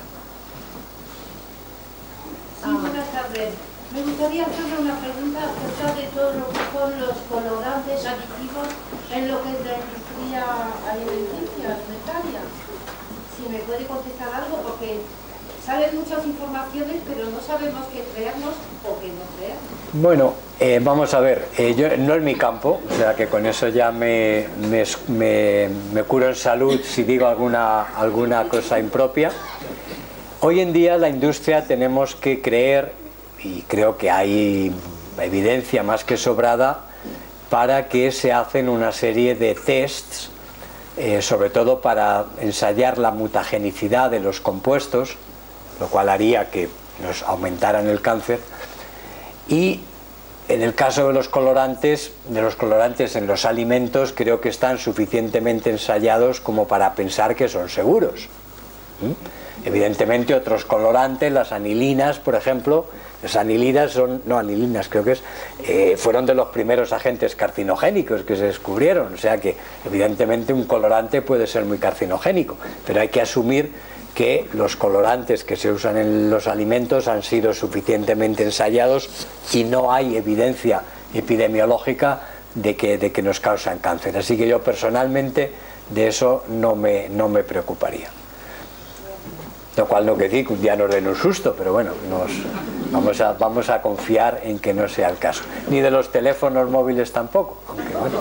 Sí, buenas tardes. Me gustaría hacerle una pregunta acerca de todo lo que son los colorantes aditivos en lo que es la industria alimenticia, alimentaria. Si me puede contestar algo, porque salen muchas informaciones, pero no sabemos qué creernos o qué no creer. Bueno, vamos a ver, no es mi campo, o sea que con eso ya me curo en salud si digo alguna cosa impropia. Hoy en día la industria tenemos que creer, y creo que hay evidencia más que sobrada, para que se hacen una serie de tests, sobre todo para ensayar la mutagenicidad de los compuestos, lo cual haría que nos aumentaran el cáncer. Y en el caso de los colorantes en los alimentos, creo que están suficientemente ensayados como para pensar que son seguros. Evidentemente otros colorantes, las anilinas, por ejemplo, las anilinas fueron de los primeros agentes carcinogénicos que se descubrieron, o sea que evidentemente un colorante puede ser muy carcinogénico, pero hay que asumir que los colorantes que se usan en los alimentos han sido suficientemente ensayados y no hay evidencia epidemiológica de que nos causan cáncer. Así que yo personalmente de eso no me preocuparía. Lo cual no quiere decir que un día nos den un susto, pero bueno, vamos a confiar en que no sea el caso. Ni de los teléfonos móviles tampoco, aunque bueno.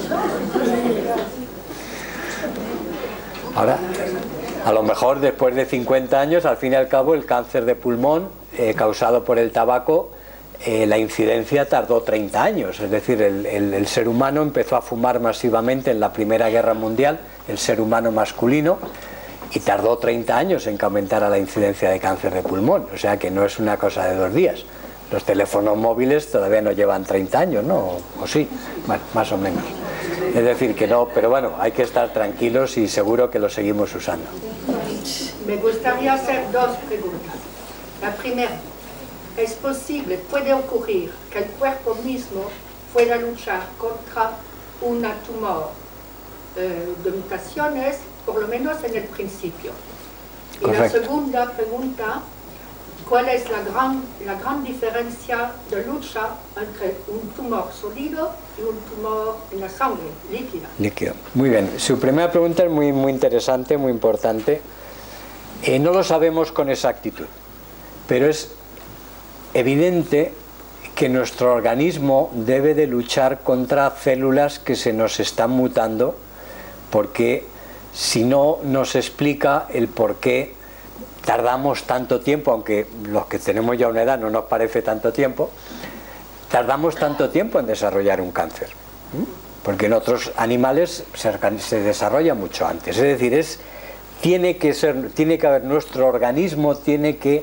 Ahora, a lo mejor después de 50 años, al fin y al cabo, el cáncer de pulmón causado por el tabaco, la incidencia tardó 30 años. Es decir, el ser humano empezó a fumar masivamente en la Primera Guerra Mundial, el ser humano masculino, y tardó 30 años en que aumentara la incidencia de cáncer de pulmón. O sea que no es una cosa de 2 días. Los teléfonos móviles todavía no llevan 30 años, ¿no? ¿O sí? Bueno, más o menos. Es decir, que no, pero bueno, hay que estar tranquilos y seguro que lo seguimos usando. Me gustaría hacer 2 preguntas. La primera, es posible, puede ocurrir que el cuerpo mismo pueda luchar contra un tumor de mutaciones, por lo menos en el principio. Y Correcto. la segunda pregunta, ¿cuál es la gran diferencia de lucha entre un tumor sólido y un tumor en la sangre líquida? Líquido. Muy bien. Su primera pregunta es muy interesante, muy importante. No lo sabemos con exactitud, pero es evidente que nuestro organismo debe de luchar contra células que se nos están mutando, porque si no nos explica el por qué tardamos tanto tiempo, aunque los que tenemos ya una edad no nos parece tanto tiempo, tardamos tanto tiempo en desarrollar un cáncer, porque en otros animales se desarrolla mucho antes. Es decir, tiene que haber, nuestro organismo tiene que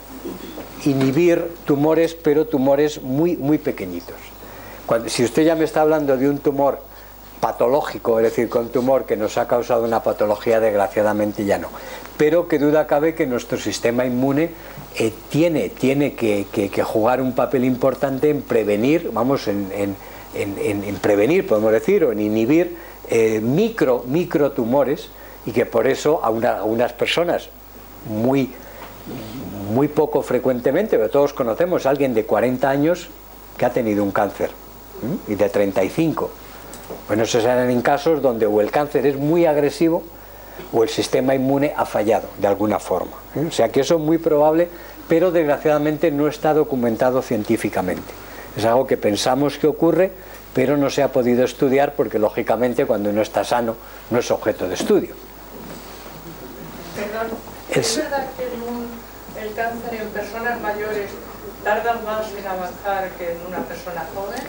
inhibir tumores, pero tumores muy pequeñitos. Si usted ya me está hablando de un tumor patológico, es decir, con tumor que nos ha causado una patología, desgraciadamente ya no, pero que duda cabe que nuestro sistema inmune tiene que jugar un papel importante en prevenir, en prevenir, podemos decir, o en inhibir microtumores, y que por eso a unas personas muy poco frecuentemente, pero todos conocemos a alguien de 40 años que ha tenido un cáncer, y de 35. Bueno, esos eran en casos donde o el cáncer es muy agresivo o el sistema inmune ha fallado de alguna forma. O sea que eso es muy probable, pero desgraciadamente no está documentado científicamente. Es algo que pensamos que ocurre, pero no se ha podido estudiar porque lógicamente cuando uno está sano no es objeto de estudio. Perdón, ¿es verdad que el cáncer en personas mayores tarda más en avanzar que en una persona joven?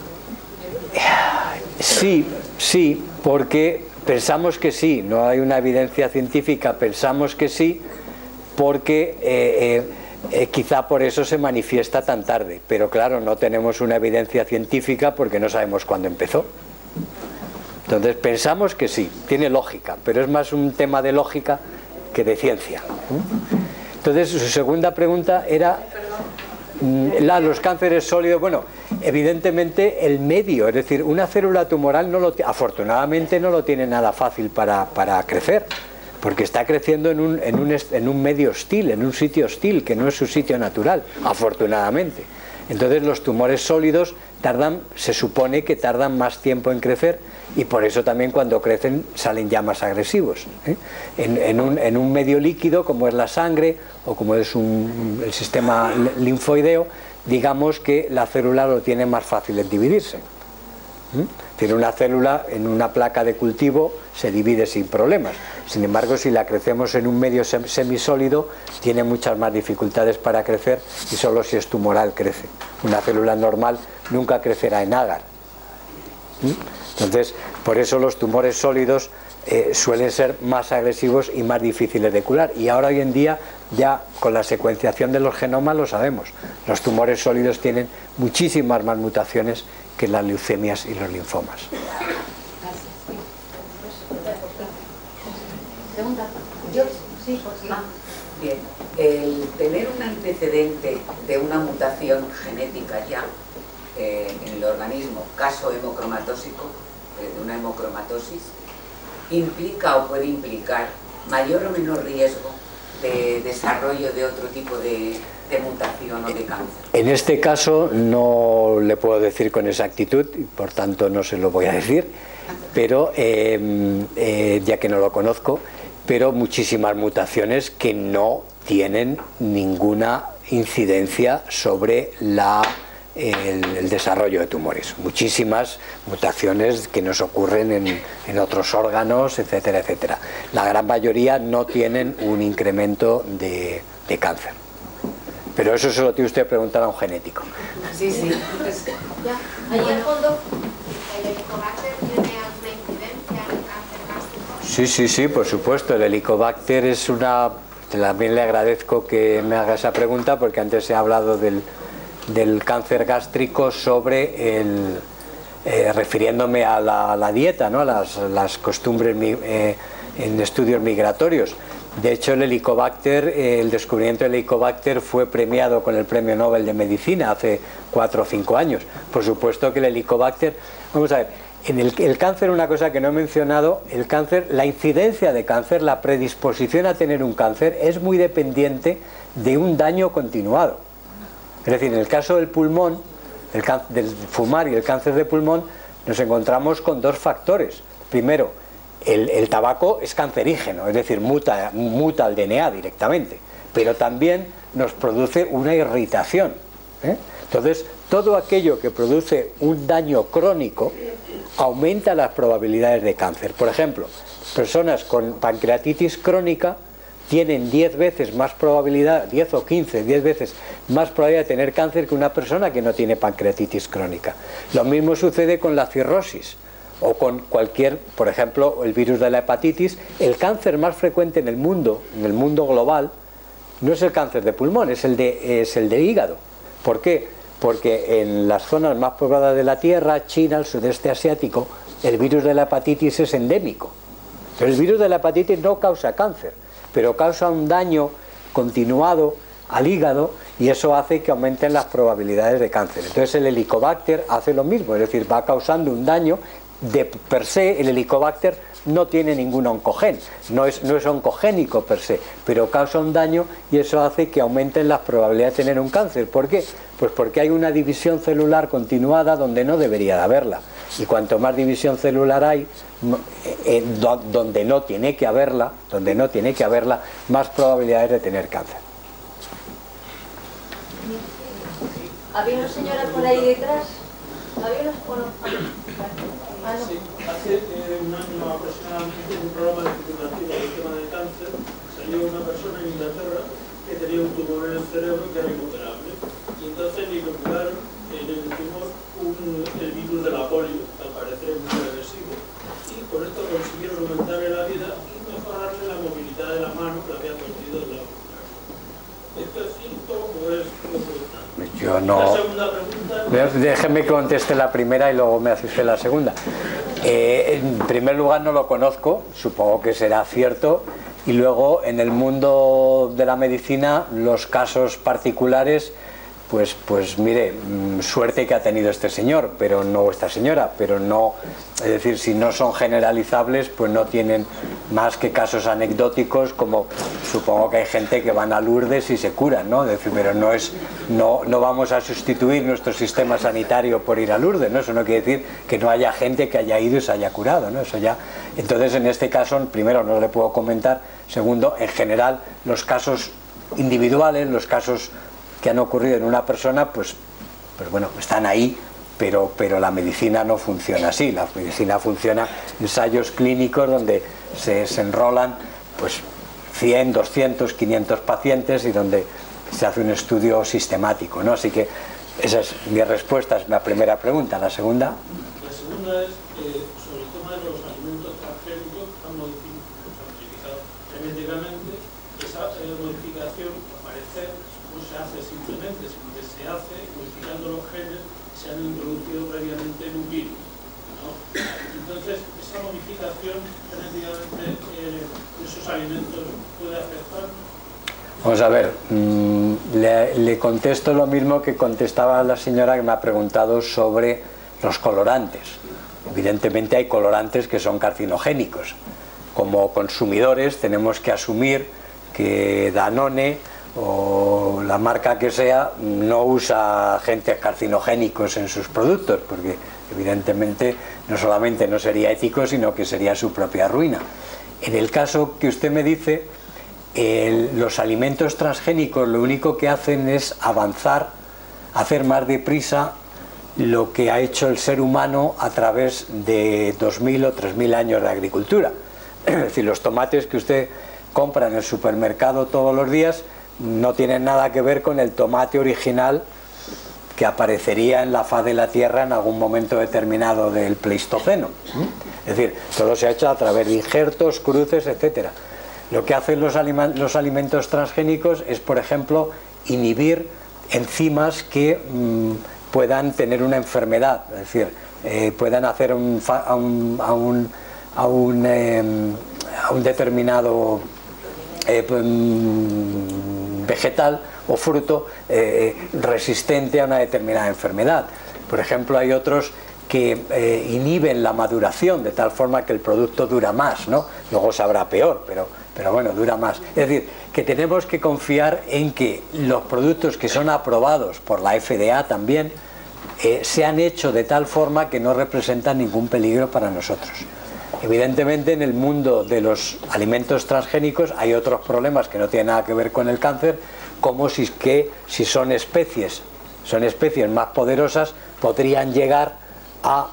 Sí, porque pensamos que sí, no hay una evidencia científica, pensamos que sí, porque quizá por eso se manifiesta tan tarde, pero claro, no tenemos una evidencia científica porque no sabemos cuándo empezó. Entonces pensamos que sí, tiene lógica, pero es más un tema de lógica que de ciencia. Entonces su segunda pregunta era los cánceres sólidos. Bueno, evidentemente el medio, es decir, una célula tumoral afortunadamente no lo tiene nada fácil para crecer, porque está creciendo en un medio hostil, en un sitio hostil, que no es su sitio natural, afortunadamente. Entonces los tumores sólidos se supone que tardan más tiempo en crecer, y por eso también cuando crecen salen ya más agresivos. En un medio líquido como es la sangre o como es el sistema linfoideo, digamos que la célula lo tiene más fácil en dividirse. Tiene una célula en una placa de cultivo, se divide sin problemas. Sin embargo, si la crecemos en un medio semisólido, tiene muchas más dificultades para crecer, y solo si es tumoral crece. Una célula normal nunca crecerá en agar. Entonces, por eso los tumores sólidos suelen ser más agresivos y más difíciles de curar. Y ahora hoy en día, ya con la secuenciación de los genomas lo sabemos. Los tumores sólidos tienen muchísimas más mutaciones que las leucemias y los linfomas. ¿Pregunta? Yo, sí, por sí. Bien, el tener un antecedente de una mutación genética ya en el organismo, caso hemocromatósico, de una hemocromatosis, implica o puede implicar mayor o menor riesgo de desarrollo de otro tipo de mutación o de cáncer. En este caso no le puedo decir con exactitud, y por tanto no se lo voy a decir, pero ya que no lo conozco, pero muchísimas mutaciones que no tienen ninguna incidencia sobre el desarrollo de tumores. Muchísimas mutaciones que nos ocurren en otros órganos, etcétera, etcétera. La gran mayoría no tienen un incremento de cáncer. Pero eso se lo tiene usted que preguntar a un genético. Sí. Ya, ahí al fondo, ¿el Helicobacter tiene alguna incidencia en el cáncer gástrico? Sí, por supuesto. El Helicobacter es una... También le agradezco que me haga esa pregunta, porque antes he hablado del cáncer gástrico refiriéndome a la dieta, ¿no? A las costumbres en estudios migratorios. De hecho, el Helicobacter, el descubrimiento del Helicobacter fue premiado con el Premio Nobel de Medicina hace 4 o 5 años. Por supuesto que el Helicobacter, vamos a ver, en el cáncer, una cosa que no he mencionado, el cáncer, la incidencia de cáncer, la predisposición a tener un cáncer es muy dependiente de un daño continuado. Es decir, en el caso del pulmón, del fumar y el cáncer de pulmón, nos encontramos con 2 factores. Primero, el tabaco es cancerígeno, es decir, muta al DNA directamente, pero también nos produce una irritación, ¿eh? Entonces, todo aquello que produce un daño crónico aumenta las probabilidades de cáncer. Por ejemplo, personas con pancreatitis crónica tienen 10 veces más probabilidad, 10 o 15, 10 veces más probabilidad de tener cáncer que una persona que no tiene pancreatitis crónica. Lo mismo sucede con la cirrosis o con cualquier, por ejemplo, el virus de la hepatitis. El cáncer más frecuente en el mundo global, no es el cáncer de pulmón, es el de hígado. ¿Por qué? Porque en las zonas más pobladas de la Tierra, China, el sudeste asiático, el virus de la hepatitis es endémico. Pero el virus de la hepatitis no causa cáncer, pero causa un daño continuado al hígado y eso hace que aumenten las probabilidades de cáncer. Entonces el Helicobacter hace lo mismo, es decir, va causando un daño. De per se, el Helicobacter no tiene ningún oncogen, no es oncogénico per se, pero causa un daño y eso hace que aumenten las probabilidades de tener un cáncer. ¿Por qué? Pues porque hay una división celular continuada donde no debería de haberla. Y cuanto más división celular hay, donde no tiene que haberla, más probabilidades de tener cáncer. ¿Había una señora por ahí detrás? ¿Había una? ¿O no? Sí, hace un año aproximadamente en un programa de divulgativa del tema del cáncer salió una persona en Inglaterra que tenía un tumor en el cerebro que era inoperable y entonces le inocularon en el tumor el virus de la polio, que al parecer es muy agresivo, y con esto consiguieron aumentarle la vida y mejorarle la movilidad de la mano que había perdido en la ocular. ¿Esto es cierto o es como? Yo no. La segunda pregunta. Déjeme que conteste la primera y luego me hace usted la segunda. En primer lugar, no lo conozco, supongo que será cierto. Y luego, en el mundo de la medicina, los casos particulares, pues mire, suerte que ha tenido este señor, pero no esta señora, pero no, es decir, si no son generalizables, pues no tienen más que casos anecdóticos, como supongo que hay gente que van a Lourdes y se curan, ¿no? Es decir, pero no vamos a sustituir nuestro sistema sanitario por ir a Lourdes, ¿no? Eso no quiere decir que no haya gente que haya ido y se haya curado, ¿no? Eso ya. Entonces, en este caso, primero, no le puedo comentar. Segundo, en general, los casos individuales, los casos que han ocurrido en una persona, pues bueno, están ahí, pero la medicina no funciona así. La medicina funciona en ensayos clínicos donde se enrolan pues 100, 200, 500 pacientes y donde se hace un estudio sistemático, ¿no? Así que esa es mi respuesta, es la primera pregunta. La segunda. La segunda es sobre el tema de los alimentos transgénicos que están modificados genéticamente. Esa modificación, al parecer, no se hace simplemente, sino que se hace modificando los genes que se han introducido previamente en un virus, ¿no? Entonces, esa modificación genéticamente de esos alimentos puede afectar. Vamos a ver, le contesto lo mismo que contestaba la señora que me ha preguntado sobre los colorantes. Evidentemente hay colorantes que son carcinogénicos. Como consumidores tenemos que asumir que Danone o la marca que sea no usa agentes carcinogénicos en sus productos, porque evidentemente no solamente no sería ético, sino que sería su propia ruina. En el caso que usted me dice, los alimentos transgénicos lo único que hacen es avanzar, hacer más deprisa lo que ha hecho el ser humano a través de 2000 o 3000 años de agricultura. Es decir, los tomates que usted compra en el supermercado todos los días no tienen nada que ver con el tomate original que aparecería en la faz de la Tierra en algún momento determinado del Pleistoceno. Es decir, todo se ha hecho a través de injertos, cruces, etc. Lo que hacen los alimentos transgénicos es, por ejemplo, inhibir enzimas que puedan tener una enfermedad, es decir, puedan hacer a un determinado vegetal o fruto resistente a una determinada enfermedad. Por ejemplo, hay otros que inhiben la maduración de tal forma que el producto dura más, ¿no? Luego sabrá peor, pero bueno, dura más. Es decir, que tenemos que confiar en que los productos que son aprobados por la FDA también se han hecho de tal forma que no representan ningún peligro para nosotros. Evidentemente, en el mundo de los alimentos transgénicos hay otros problemas que no tienen nada que ver con el cáncer, como si son especies más poderosas, podrían llegar a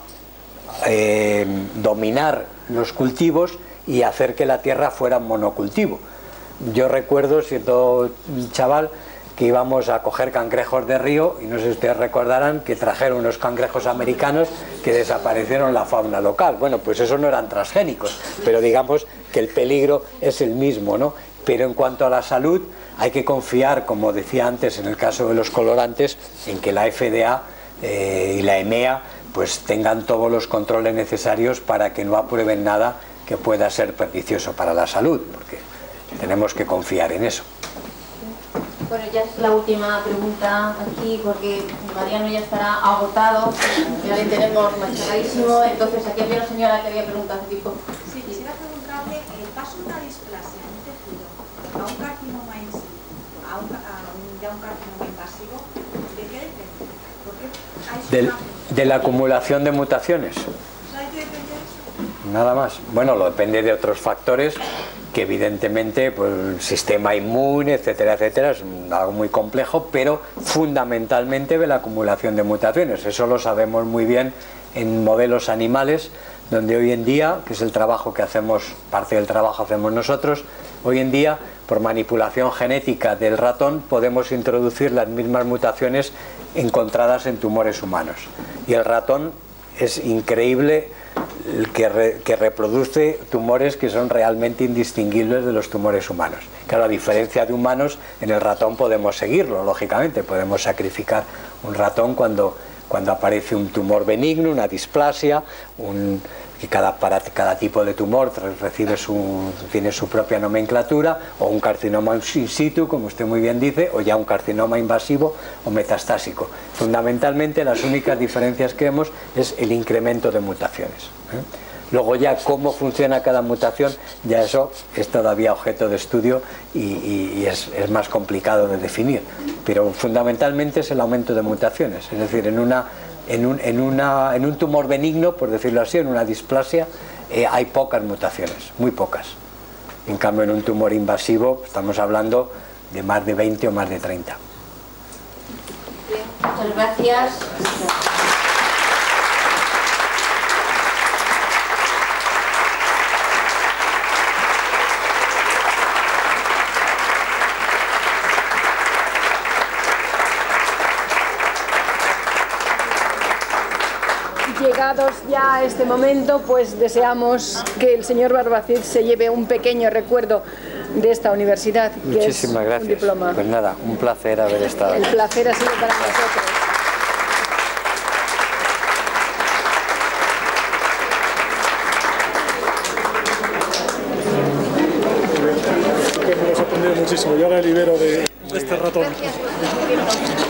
dominar los cultivos y hacer que la tierra fuera un monocultivo. Yo recuerdo, siendo un chaval, que íbamos a coger cangrejos de río y no sé si ustedes recordarán que trajeron unos cangrejos americanos que desaparecieron la fauna local. Bueno, pues esos no eran transgénicos, pero digamos que el peligro es el mismo, ¿no? Pero en cuanto a la salud, hay que confiar, como decía antes en el caso de los colorantes, en que la FDA y la EMEA pues tengan todos los controles necesarios para que no aprueben nada que pueda ser pernicioso para la salud, porque tenemos que confiar en eso. Bueno, ya es la última pregunta aquí, porque Mariano ya estará agotado, ya le tenemos machacadísimo. Entonces, aquí había una señora que había preguntado hace tiempo. Sí, quisiera preguntarle, el paso de una displasia en un tejido a un carcinoma en sí, a un carcinoma invasivo, ¿de qué depende? Porque De la acumulación de mutaciones. ¿Sabes qué depende de eso? Nada más. Bueno, lo depende de otros factores que evidentemente pues, el sistema inmune, etcétera, etcétera, es algo muy complejo, pero fundamentalmente de la acumulación de mutaciones. Eso lo sabemos muy bien en modelos animales, donde hoy en día, que es el trabajo que hacemos, parte del trabajo hacemos nosotros, hoy en día, por manipulación genética del ratón, podemos introducir las mismas mutaciones encontradas en tumores humanos. Y el ratón es increíble que reproduce tumores que son realmente indistinguibles de los tumores humanos. Claro, a diferencia de humanos, en el ratón podemos seguirlo, lógicamente, podemos sacrificar un ratón cuando aparece un tumor benigno, una displasia, que para cada tipo de tumor tiene su propia nomenclatura, o un carcinoma in situ, como usted muy bien dice, o ya un carcinoma invasivo o metastásico. Fundamentalmente, las únicas diferencias que vemos es el incremento de mutaciones. Luego ya cómo funciona cada mutación, ya eso es todavía objeto de estudio y es más complicado de definir. Pero fundamentalmente es el aumento de mutaciones, es decir, en un tumor benigno, por decirlo así, en una displasia, hay pocas mutaciones, muy pocas. En cambio, en un tumor invasivo estamos hablando de más de 20 o más de 30. Bien, muchas gracias. Llegados ya a este momento, pues deseamos que el señor Barbacid se lleve un pequeño recuerdo de esta universidad, que Muchísimas es gracias. un diploma. Pues nada, un placer haber estado aquí. El placer ha sido para nosotros. Hemos aprendido muchísimo. Yo ahora libero de este ratón.